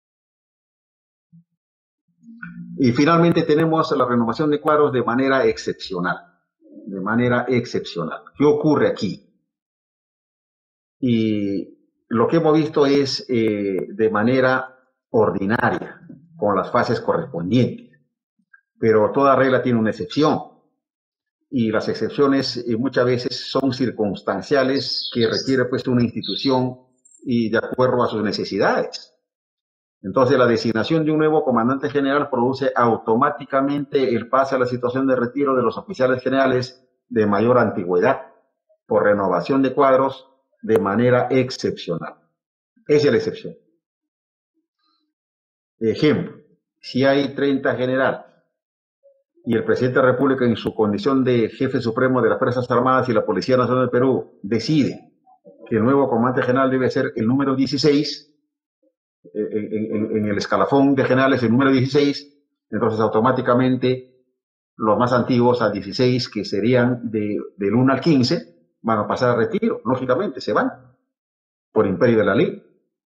Y finalmente tenemos la renovación de cuadros de manera excepcional. De manera excepcional. ¿Qué ocurre aquí? Y lo que hemos visto es eh, de manera ordinaria, con las fases correspondientes. Pero toda regla tiene una excepción. Y las excepciones eh, muchas veces son circunstanciales que requiere pues una institución y de acuerdo a sus necesidades. Entonces la designación de un nuevo comandante general produce automáticamente el pase a la situación de retiro de los oficiales generales de mayor antigüedad por renovación de cuadros de manera excepcional. Esa es la excepción. Ejemplo, si hay treinta generales y el presidente de la República en su condición de jefe supremo de las Fuerzas Armadas y la Policía Nacional del Perú decide que el nuevo comandante general debe ser el número dieciséis, en, en, en el escalafón de generales el número dieciséis, entonces automáticamente los más antiguos a dieciséis, que serían de, del uno al quince, van a pasar a retiro, lógicamente se van, por imperio de la ley,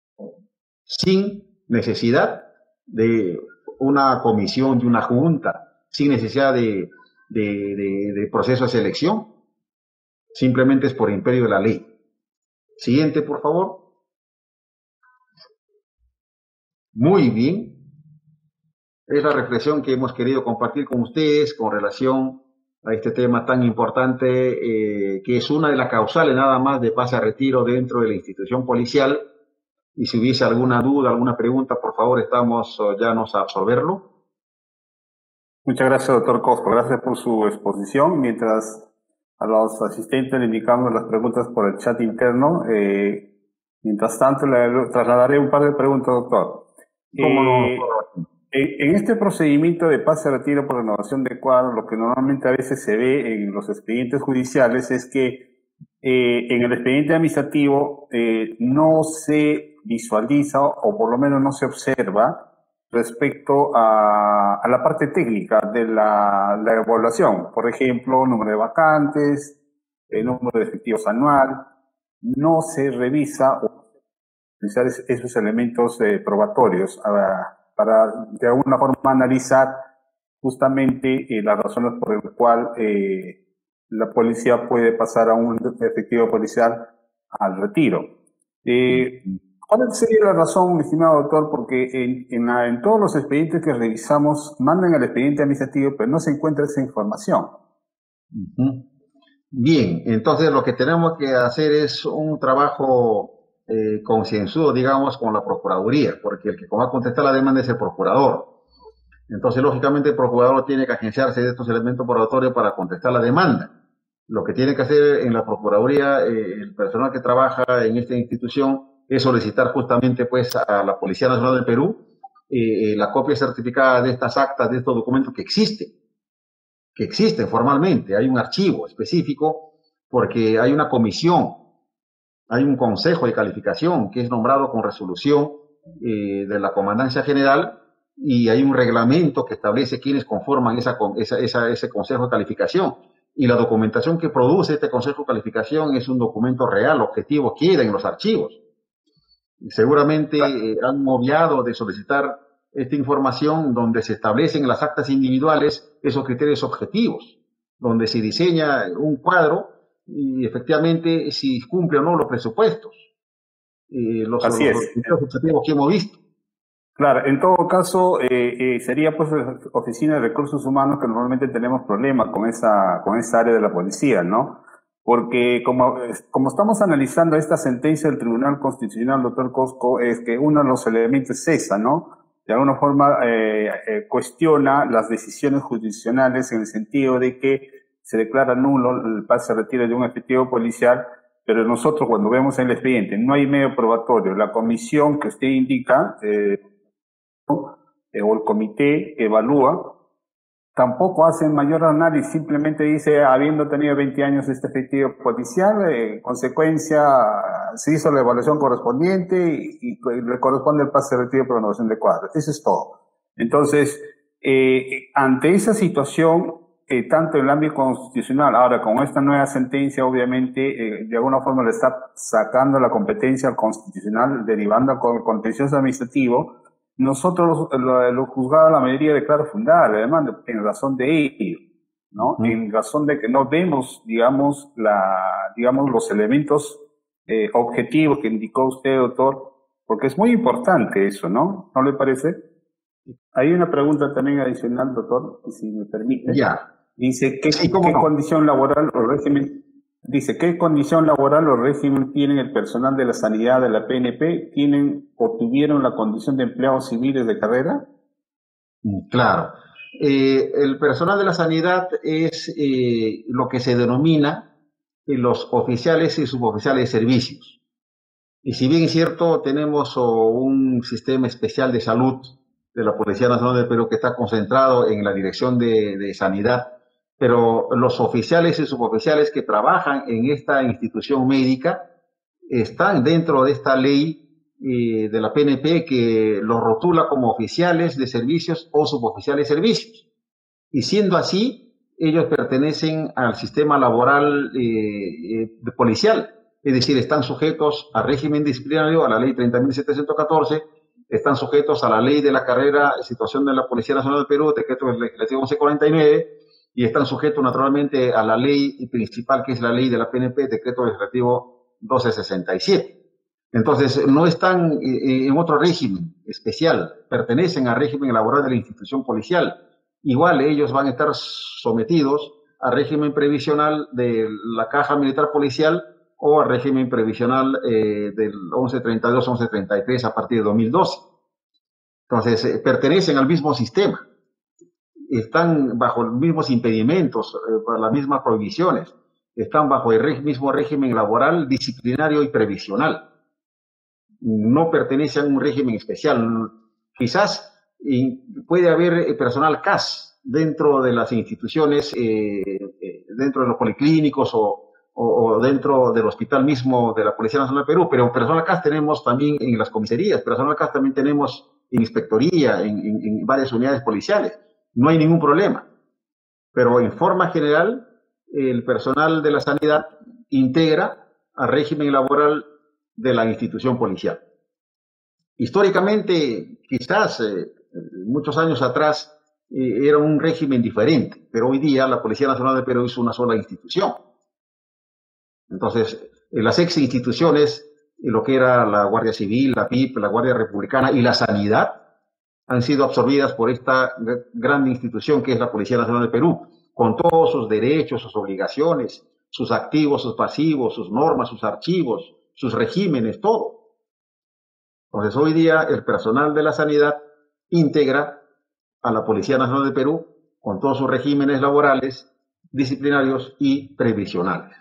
sin necesidad de una comisión, de una junta, sin necesidad de, de, de, de proceso de selección, simplemente es por imperio de la ley. Siguiente, por favor. Muy bien. Es la reflexión que hemos querido compartir con ustedes con relación a este tema tan importante, eh, que es una de las causales nada más de pase a retiro dentro de la institución policial. Y si hubiese alguna duda, alguna pregunta, por favor, estamos ya nos a absorberlo. Muchas gracias, doctor Cosco. Gracias por su exposición. Mientras a los asistentes le indicamos las preguntas por el chat interno, eh, mientras tanto le trasladaré un par de preguntas, doctor. ¿Cómo Eh, no? En este procedimiento de pase a retiro por renovación de cuadros, lo que normalmente a veces se ve en los expedientes judiciales es que eh, en el expediente administrativo eh, no se visualiza o por lo menos no se observa respecto a, a la parte técnica de la, la evaluación. Por ejemplo, número de vacantes, el número de efectivos anual. No se revisa o revisar esos elementos eh, probatorios a, para de alguna forma analizar justamente eh, las razones por las cuales eh, la policía puede pasar a un efectivo policial al retiro. Eh, ¿Cuál sería la razón, mi estimado doctor? Porque en, en, la, en todos los expedientes que revisamos mandan el expediente administrativo, pero no se encuentra esa información. Uh-huh. Bien, entonces lo que tenemos que hacer es un trabajo Eh, concienzudo, digamos, con la Procuraduría, porque el que va a contestar la demanda es el procurador. Entonces, lógicamente, el procurador tiene que agenciarse de estos elementos probatorios para contestar la demanda. Lo que tiene que hacer en la Procuraduría eh, el personal que trabaja en esta institución es solicitar justamente pues a la Policía Nacional del Perú eh, la copia certificada de estas actas, de estos documentos que existen, que existen formalmente. Hay un archivo específico porque hay una comisión. Hay un consejo de calificación que es nombrado con resolución eh, de la Comandancia General y hay un reglamento que establece quiénes conforman esa, esa, esa, ese consejo de calificación. Y la documentación que produce este consejo de calificación es un documento real, objetivo, queda en los archivos. Seguramente eh, han obviado de solicitar esta información donde se establecen en las actas individuales esos criterios objetivos, donde se diseña un cuadro y efectivamente si cumple o no los presupuestos, eh, los, Así los es. criterios objetivos que hemos visto. Claro, en todo caso, eh, eh, sería pues la Oficina de Recursos Humanos que normalmente tenemos problemas con esa, con esa área de la policía, ¿no? Porque como, como estamos analizando esta sentencia del Tribunal Constitucional, doctor Cosco, es que uno de los elementos es esa, ¿no? De alguna forma eh, eh, cuestiona las decisiones jurisdiccionales en el sentido de que se declara nulo el pase a retiro de un efectivo policial, pero nosotros cuando vemos en el expediente no hay medio probatorio, la comisión que usted indica, eh, eh, o el comité que evalúa, tampoco hace mayor análisis, simplemente dice, habiendo tenido veinte años este efectivo policial, eh, en consecuencia se hizo la evaluación correspondiente y, y le corresponde el pase de retiro por renovación de cuadros. Eso es todo. Entonces, eh, ante esa situación, eh, tanto en el ámbito constitucional, ahora con esta nueva sentencia, obviamente, eh, de alguna forma le está sacando la competencia al constitucional, derivando con el contencioso administrativo. Nosotros, lo, lo juzgado la mayoría declara fundada la demanda en razón de ello, ¿no? Uh-huh. En razón de que no vemos, digamos, la, digamos, los elementos eh, objetivos que indicó usted, doctor, porque es muy importante eso, ¿no? ¿No le parece? Hay una pregunta también adicional, doctor, si me permite. Ya. Dice, ¿qué, sí, ¿qué no? condición laboral o régimen, dice, ¿qué condición laboral o régimen tienen el personal de la sanidad de la P N P? ¿Tienen o tuvieron la condición de empleados civiles de carrera? Claro. Eh, el personal de la sanidad es eh, lo que se denomina eh, los oficiales y suboficiales de servicios. Y si bien es cierto, tenemos oh, un sistema especial de salud de la Policía Nacional del Perú que está concentrado en la Dirección de, de Sanidad, pero los oficiales y suboficiales que trabajan en esta institución médica están dentro de esta ley eh, de la P N P que los rotula como oficiales de servicios o suboficiales de servicios. Y siendo así, ellos pertenecen al sistema laboral eh, eh, policial, es decir, están sujetos al régimen disciplinario, a la ley treinta mil setecientos catorce, están sujetos a la ley de la carrera de situación de la Policía Nacional del Perú, decreto legislativo once cuarenta y nueve, y están sujetos naturalmente a la ley principal que es la ley de la P N P, decreto legislativo doce sesenta y siete. Entonces, no están en otro régimen especial, pertenecen al régimen laboral de la institución policial. Igual ellos van a estar sometidos al régimen previsional de la Caja Militar Policial o al régimen previsional eh, del once treinta y dos, once treinta y tres a partir de dos mil doce. Entonces, eh, pertenecen al mismo sistema. Están bajo los mismos impedimentos, eh, las mismas prohibiciones, están bajo el reg- mismo régimen laboral, disciplinario y previsional. No pertenecen a un régimen especial. Quizás y puede haber personal C A S dentro de las instituciones, eh, eh, dentro de los policlínicos o, o, o dentro del hospital mismo de la Policía Nacional del Perú, pero personal C A S tenemos también en las comisarías, personal C A S también tenemos en inspectoría, en, en, en varias unidades policiales. No hay ningún problema. Pero en forma general, el personal de la sanidad integra al régimen laboral de la institución policial. Históricamente, quizás eh, muchos años atrás, eh, era un régimen diferente, pero hoy día la Policía Nacional del Perú es una sola institución. Entonces, eh, las ex instituciones, eh, lo que era la Guardia Civil, la P I P, la Guardia Republicana y la Sanidad, han sido absorbidas por esta gran institución que es la Policía Nacional del Perú, con todos sus derechos, sus obligaciones, sus activos, sus pasivos, sus normas, sus archivos, sus regímenes, todo. Entonces, hoy día el personal de la sanidad integra a la Policía Nacional del Perú con todos sus regímenes laborales, disciplinarios y previsionales.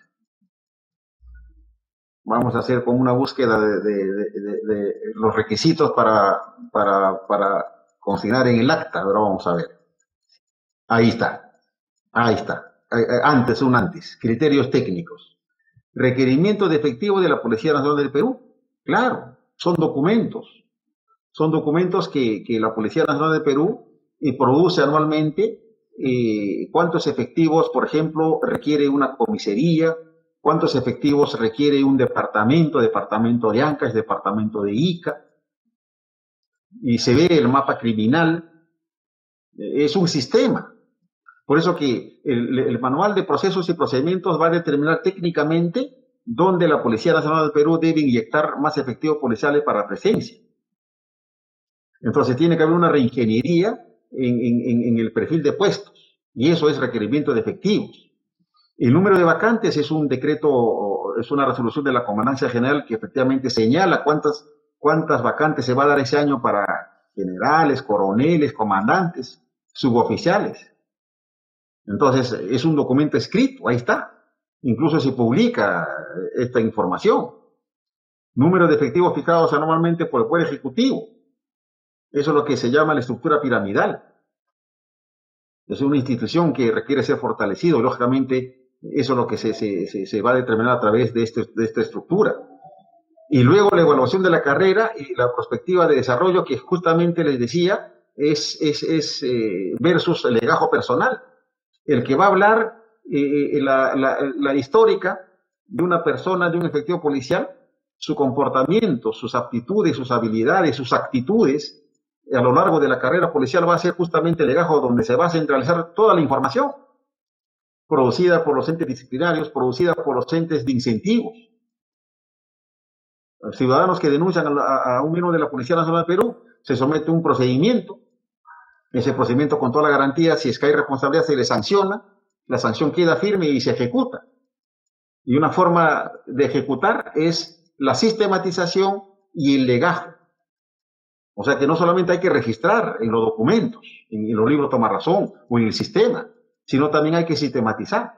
Vamos a hacer como una búsqueda de, de, de, de, de los requisitos para, para, para consignar en el acta. Ahora vamos a ver. Ahí está. Ahí está. Antes, un antes. Criterios técnicos. Requerimiento de efectivo de la Policía Nacional del Perú. Claro, son documentos. Son documentos que, que la Policía Nacional del Perú eh, produce anualmente. Eh, cuántos efectivos, por ejemplo, requiere una comisaría, cuántos efectivos requiere un departamento, departamento de Ancash, departamento de Ica, y se ve el mapa criminal. Es un sistema. Por eso que el, el manual de procesos y procedimientos va a determinar técnicamente dónde la Policía Nacional del Perú debe inyectar más efectivos policiales para presencia. Entonces tiene que haber una reingeniería en, en, en el perfil de puestos, y eso es requerimiento de efectivos. El número de vacantes es un decreto, es una resolución de la Comandancia General que efectivamente señala cuántas, cuántas vacantes se va a dar ese año para generales, coroneles, comandantes, suboficiales. Entonces, es un documento escrito, ahí está. Incluso se publica esta información. Número de efectivos fijados anualmente por el Poder Ejecutivo. Eso es lo que se llama la estructura piramidal. Es una institución que requiere ser fortalecido. Lógicamente, eso es lo que se, se, se, se va a determinar a través de, este, de esta estructura. Y luego la evaluación de la carrera y la perspectiva de desarrollo que justamente les decía es, es, es eh, versus el legajo personal. El que va a hablar eh, la, la, la histórica de una persona, de un efectivo policial, su comportamiento, sus aptitudes, sus habilidades, sus actitudes a lo largo de la carrera policial va a ser justamente el legajo donde se va a centralizar toda la información producida por los entes disciplinarios, producida por los entes de incentivos. Los ciudadanos que denuncian a, a, a un miembro de la Policía Nacional del Perú, se somete a un procedimiento. Ese procedimiento, con toda la garantía, si es que hay responsabilidad, se le sanciona, la sanción queda firme y se ejecuta. Y una forma de ejecutar es la sistematización y el legajo. O sea que no solamente hay que registrar en los documentos, en los libros tomarrazón o en el sistema, sino también hay que sistematizar.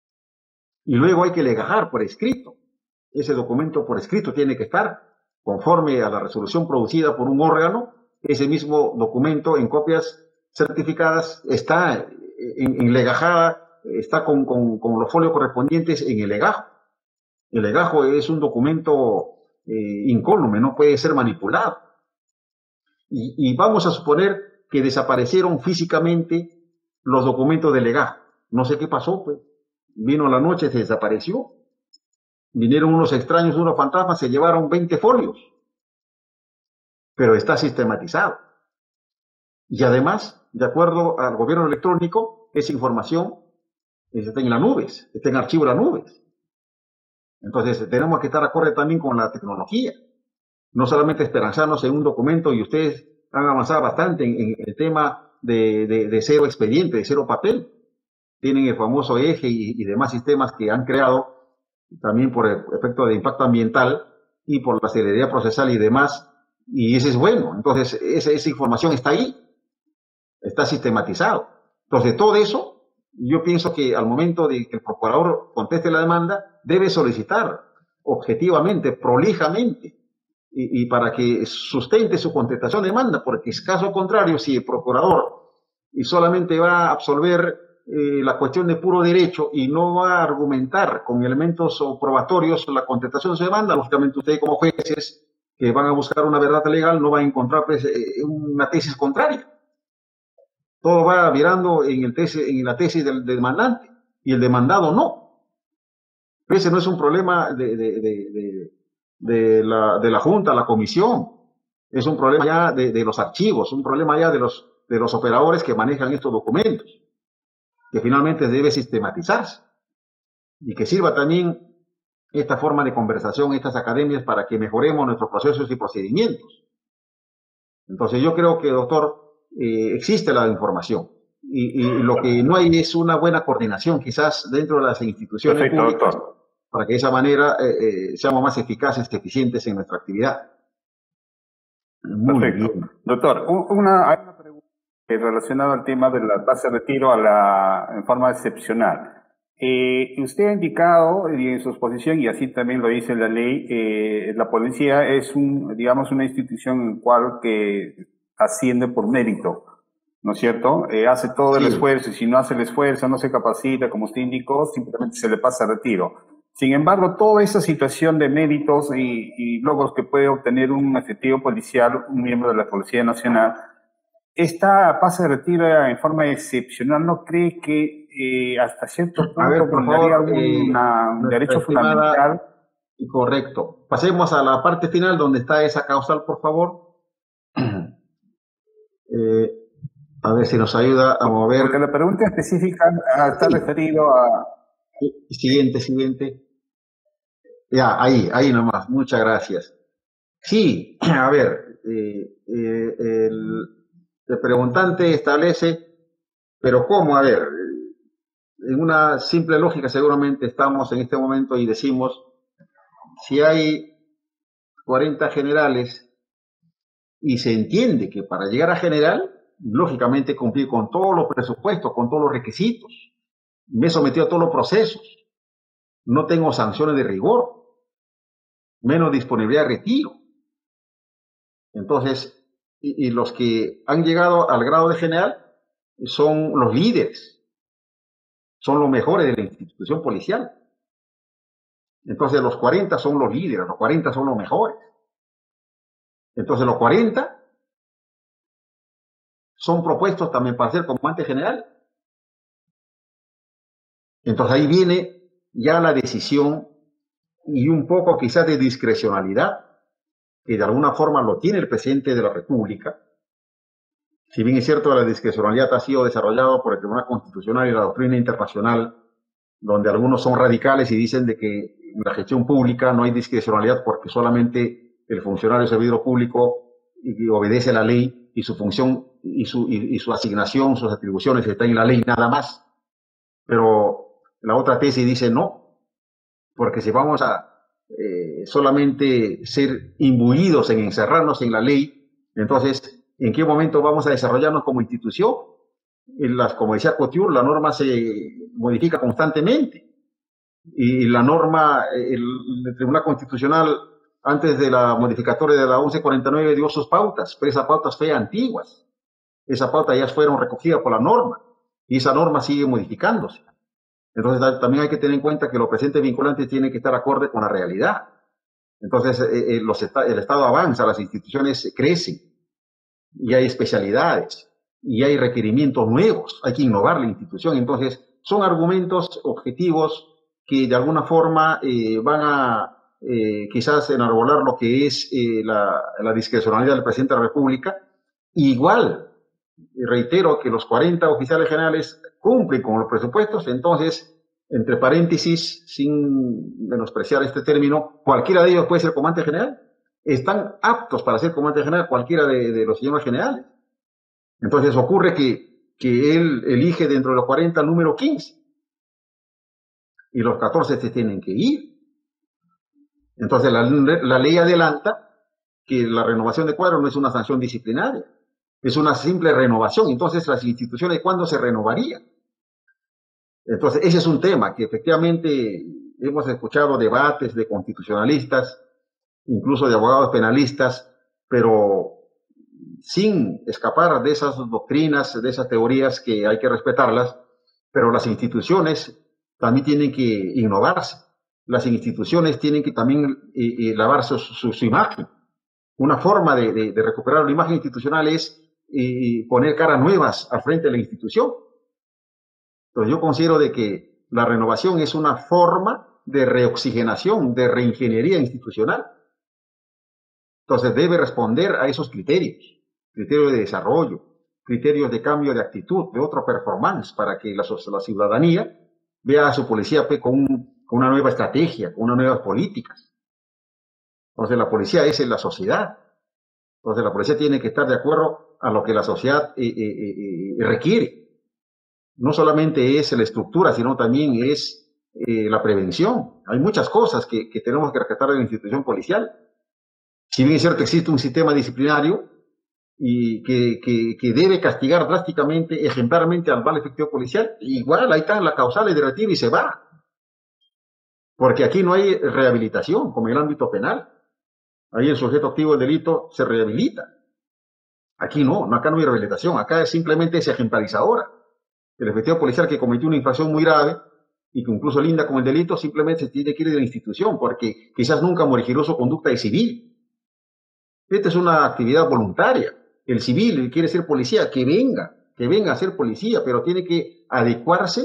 Y luego hay que legajar por escrito. Ese documento por escrito tiene que estar conforme a la resolución producida por un órgano. Ese mismo documento en copias certificadas está en, en legajada, está con, con, con los folios correspondientes en el legajo. El legajo es un documento eh, incólume, no puede ser manipulado. Y, y vamos a suponer que desaparecieron físicamente los documentos de legajo. No sé qué pasó, pues. Vino la noche, se desapareció. Vinieron unos extraños, unos fantasmas, se llevaron veinte folios. Pero está sistematizado. Y además, de acuerdo al gobierno electrónico, esa información está en las nubes, está en archivo de las nubes. Entonces, tenemos que estar acorde también con la tecnología. No solamente esperanzarnos en un documento, y ustedes han avanzado bastante en, en el tema de, de, de cero expediente, de cero papel. Tienen el famoso eje y, y demás sistemas que han creado también por el efecto de impacto ambiental y por la celeridad procesal y demás, y ese es bueno. Entonces, esa, esa información está ahí, está sistematizado. Entonces, todo eso, yo pienso que al momento de que el procurador conteste la demanda, debe solicitar objetivamente, prolijamente, y, y para que sustente su contestación de demanda, porque es caso contrario, si el procurador y solamente va a absolver eh, la cuestión de puro derecho y no va a argumentar con elementos probatorios la contestación de su demanda, lógicamente ustedes como jueces que van a buscar una verdad legal no van a encontrar pues, eh, una tesis contraria. Todo va virando en, el tesis, en la tesis del, del demandante y el demandado no. Ese no es un problema de, de, de, de, de, la, de la Junta, la Comisión. Es un problema ya de, de los archivos, un problema ya de los, de los operadores que manejan estos documentos, que finalmente debe sistematizarse y que sirva también esta forma de conversación, estas academias, para que mejoremos nuestros procesos y procedimientos. Entonces yo creo que, doctor, eh, existe la información y, y lo que no hay es una buena coordinación quizás dentro de las instituciones Perfecto, públicas, doctor, para que de esa manera eh, eh, seamos más eficaces y eficientes en nuestra actividad. Muy perfecto. Bien. Doctor, una, hay una pregunta relacionada al tema de la tasa de retiro a la, en forma excepcional. Eh, usted ha indicado en su exposición, y así también lo dice la ley, eh, la policía es un, digamos, una institución en cual que asciende por mérito, ¿no es cierto? Eh, hace todo sí. el esfuerzo, y si no hace el esfuerzo, no se capacita, como usted indicó, simplemente se le pasa a retiro. Sin embargo, toda esa situación de méritos y, y logros que puede obtener un efectivo policial, un miembro de la Policía Nacional, esta pasa de retiro en forma excepcional, ¿no cree que eh, hasta cierto punto A ver, por vulneraría favor, eh, alguna- un nuestra derecho estimada, fundamental. correcto. Pasemos a la parte final donde está esa causal, por favor. Eh, a ver si nos ayuda a mover. Porque la pregunta específica ah, está Sí. referido a... Siguiente, siguiente. Ya, ahí, ahí nomás. Muchas gracias. Sí, a ver, eh, eh, el, el preguntante establece, pero ¿cómo? A ver, en una simple lógica seguramente estamos en este momento y decimos, si hay cuarenta generales y se entiende que para llegar a general, lógicamente cumplir con todos los presupuestos, con todos los requisitos, me he sometido a todos los procesos, no tengo sanciones de rigor, menos disponibilidad de retiro. Entonces, y, y los que han llegado al grado de general son los líderes, son los mejores de la institución policial. Entonces los cuarenta son los líderes, los cuarenta son los mejores. Entonces los cuarenta son propuestos también para ser comandante general. Entonces ahí viene ya la decisión y un poco quizás de discrecionalidad, que de alguna forma lo tiene el presidente de la República. Si bien es cierto, la discrecionalidad ha sido desarrollada por el Tribunal Constitucional y la doctrina internacional, donde algunos son radicales y dicen de que en la gestión pública no hay discrecionalidad porque solamente el funcionario servidor público obedece a la ley y su función y su, y, y su asignación, sus atribuciones están en la ley nada más. Pero la otra tesis dice no, porque si vamos a eh, solamente ser imbuidos en encerrarnos en la ley, entonces, ¿en qué momento vamos a desarrollarnos como institución? En las, como decía Couture, la norma se modifica constantemente. Y la norma, el, el Tribunal Constitucional, antes de la modificatoria de la once cuarenta y nueve, dio sus pautas, pero esas pautas fueron antiguas. Esas pautas ya fueron recogidas por la norma, y esa norma sigue modificándose. Entonces, también hay que tener en cuenta que los presentes vinculantes tienen que estar acorde con la realidad. Entonces, eh, los, el Estado avanza, las instituciones crecen, y hay especialidades, y hay requerimientos nuevos, hay que innovar la institución. Entonces, son argumentos objetivos que de alguna forma eh, van a eh, quizás enarbolar lo que es eh, la, la discrecionalidad del presidente de la República. Igual, reitero que los cuarenta oficiales generales cumplen con los presupuestos, entonces, entre paréntesis, sin menospreciar este término, cualquiera de ellos puede ser comandante general. Están aptos para ser comandante general cualquiera de, de los señores generales. Entonces ocurre que, que él elige dentro de los cuarenta el número quince y los catorce se tienen que ir. Entonces la, la ley adelanta que la renovación de cuadro no es una sanción disciplinaria, es una simple renovación. Entonces las instituciones, ¿cuándo se renovarían? Entonces ese es un tema que efectivamente hemos escuchado debates de constitucionalistas, incluso de abogados penalistas, pero sin escapar de esas doctrinas, de esas teorías que hay que respetarlas, pero las instituciones también tienen que innovarse. Las instituciones tienen que también eh, eh, lavar su, su, su imagen. Una forma de, de, de recuperar la imagen institucional es eh, poner caras nuevas al frente de la institución. Entonces yo considero de que la renovación es una forma de reoxigenación, de reingeniería institucional. Entonces debe responder a esos criterios, criterios de desarrollo, criterios de cambio de actitud, de otra performance, para que la, la ciudadanía vea a su policía pues, con, un, con una nueva estrategia, con unas nuevas políticas. Entonces la policía es en la sociedad. Entonces la policía tiene que estar de acuerdo a lo que la sociedad eh, eh, eh, requiere. No solamente es la estructura, sino también es eh, la prevención. Hay muchas cosas que, que tenemos que rescatar de la institución policial. Si bien es cierto, existe un sistema disciplinario y que, que, que debe castigar drásticamente, ejemplarmente al mal efectivo policial, igual ahí está la causal de retiro y se va. Porque aquí no hay rehabilitación, como en el ámbito penal. Ahí el sujeto activo del delito se rehabilita. Aquí no, no, acá no hay rehabilitación, acá simplemente es ejemplarizadora. El efectivo policial que cometió una infracción muy grave y que incluso linda con el delito, simplemente se tiene que ir de la institución, porque quizás nunca morigeró su conducta de civil. Esta es una actividad voluntaria. El civil quiere ser policía, que venga, que venga a ser policía, pero tiene que adecuarse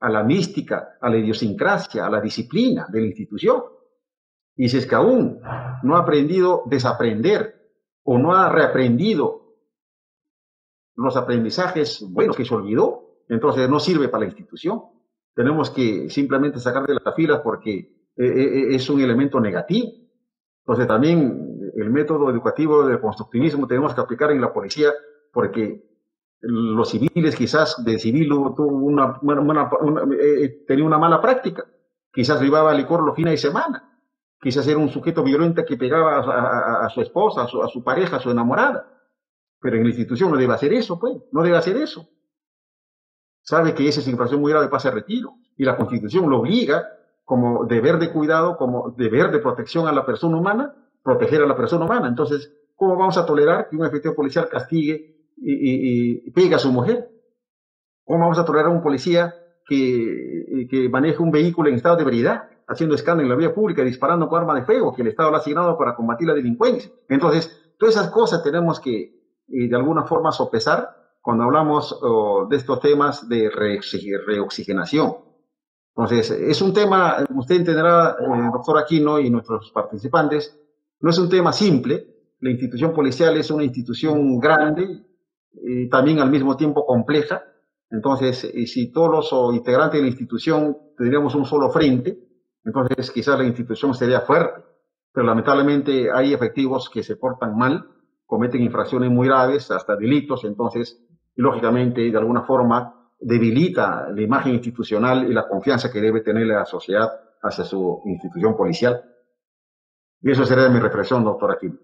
a la mística, a la idiosincrasia, a la disciplina de la institución. Y si es que aún no ha aprendido a desaprender o no ha reaprendido los aprendizajes buenos que se olvidó, entonces no sirve para la institución. Tenemos que simplemente sacar de las filas porque eh, es un elemento negativo. Entonces también el método educativo del constructivismo tenemos que aplicar en la policía porque los civiles quizás de civil tuvo una, una, una, una eh, tenía una mala práctica. Quizás llevaba licor los fines de semana. Quizás era un sujeto violento que pegaba a, a, a su esposa, a su, a su pareja, a su enamorada. Pero en la institución no debe hacer eso, pues. No debe hacer eso. Sabe que esa es infracción muy grave, pasa a retiro. Y la Constitución lo obliga como deber de cuidado, como deber de protección a la persona humana, proteger a la persona humana. Entonces, ¿cómo vamos a tolerar que un efectivo policial castigue y, y, y pegue a su mujer? ¿Cómo vamos a tolerar a un policía que, que maneje un vehículo en estado de ebriedad, haciendo escándalo en la vía pública, disparando con arma de fuego que el Estado le ha asignado para combatir la delincuencia? Entonces, todas esas cosas tenemos que, eh, de alguna forma, sopesar cuando hablamos oh, de estos temas de reoxigenación. Entonces, es un tema, usted entenderá, eh, doctor Aquino y nuestros participantes, no es un tema simple. La institución policial es una institución grande y también al mismo tiempo compleja. Entonces, eh, si todos los oh, integrantes de la institución tendríamos un solo frente, entonces quizás la institución sería fuerte. Pero lamentablemente hay efectivos que se portan mal, cometen infracciones muy graves, hasta delitos, entonces, y lógicamente, de alguna forma, debilita la imagen institucional y la confianza que debe tener la sociedad hacia su institución policial. Y eso sería mi reflexión, doctor Aquino.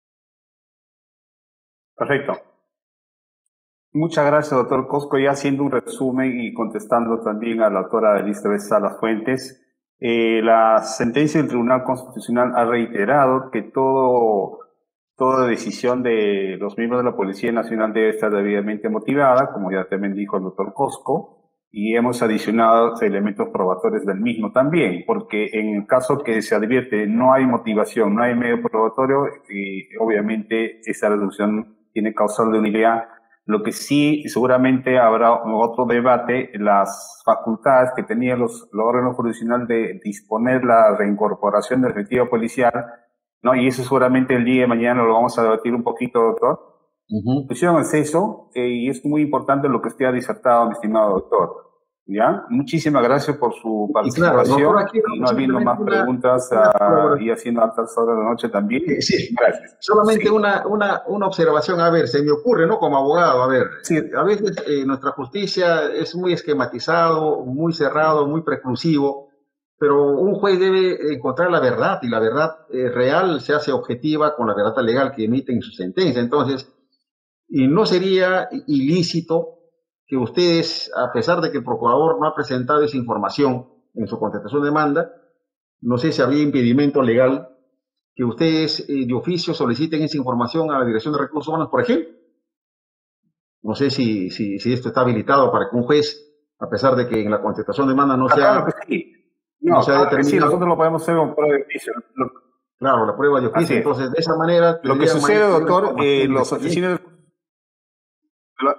Perfecto. Muchas gracias, doctor Cosco. Ya haciendo un resumen y contestando también a la doctora Elizabeth Salas Fuentes, eh, la sentencia del Tribunal Constitucional ha reiterado que todo Toda decisión de los miembros de la Policía Nacional debe estar debidamente motivada, como ya también dijo el doctor Cosco, y hemos adicionado elementos probatorios del mismo también, porque en el caso que se advierte no hay motivación, no hay medio probatorio, y obviamente esa reducción tiene causal de unidad. Lo que sí, seguramente habrá otro debate, las facultades que tenían los, los órganos jurisdiccionales de disponer la reincorporación del efectivo policial, ¿no? Y eso seguramente el día de mañana lo vamos a debatir un poquito, doctor. Uh-huh. Pusieron es eso, eh, y es muy importante lo que usted ha disertado, mi estimado doctor. ¿Ya? Muchísimas gracias por su participación. Y, claro, doctor, aquí, y no habiendo más una, preguntas una, uh, y haciendo altas horas de la noche también. Sí, sí. Gracias. Solamente sí. una, una, una observación, a ver, se me ocurre, ¿no? Como abogado, a ver, sí. a veces eh, nuestra justicia es muy esquematizado, muy cerrado, muy preclusivo. Pero un juez debe encontrar la verdad, y la verdad eh, real se hace objetiva con la verdad legal que emite en su sentencia. Entonces, y no sería ilícito que ustedes, a pesar de que el procurador no ha presentado esa información en su contestación de demanda, no sé si había impedimento legal, que ustedes eh, de oficio soliciten esa información a la Dirección de Recursos Humanos, por ejemplo. No sé si, si, si esto está habilitado para que un juez, a pesar de que en la contestación de demanda no sea... Claro que sí. No, no claro que sí, nosotros lo podemos hacer con prueba de oficio. Lo, claro, la prueba de oficio. Entonces, de esa manera... Lo que sucede, doctor, eh, los oficinas... Lo,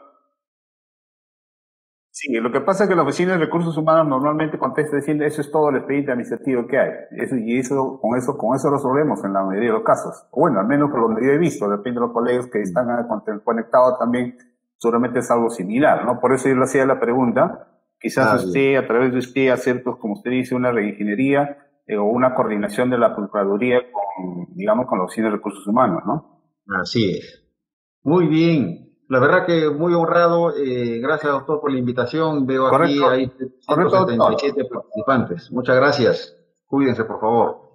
sí, lo que pasa es que la Oficina de Recursos Humanos normalmente contesta diciendo eso es todo el expediente administrativo que hay. Eso, y eso con eso con eso resolvemos en la mayoría de los casos. Bueno, al menos por lo que yo he visto, depende de los colegas que están conectados también, seguramente es algo similar, ¿no? Por eso yo le hacía la pregunta. Quizás ah, usted, bien. a través de usted, hacer, pues, como usted dice, una reingeniería eh, o una coordinación de la Procuraduría con, digamos, con la Oficina de Recursos Humanos, ¿no? Así es. Muy bien. La verdad que muy honrado. Eh, gracias, doctor, por la invitación. Veo Correcto. aquí hay ciento setenta y siete participantes. Muchas gracias. Cuídense, por favor.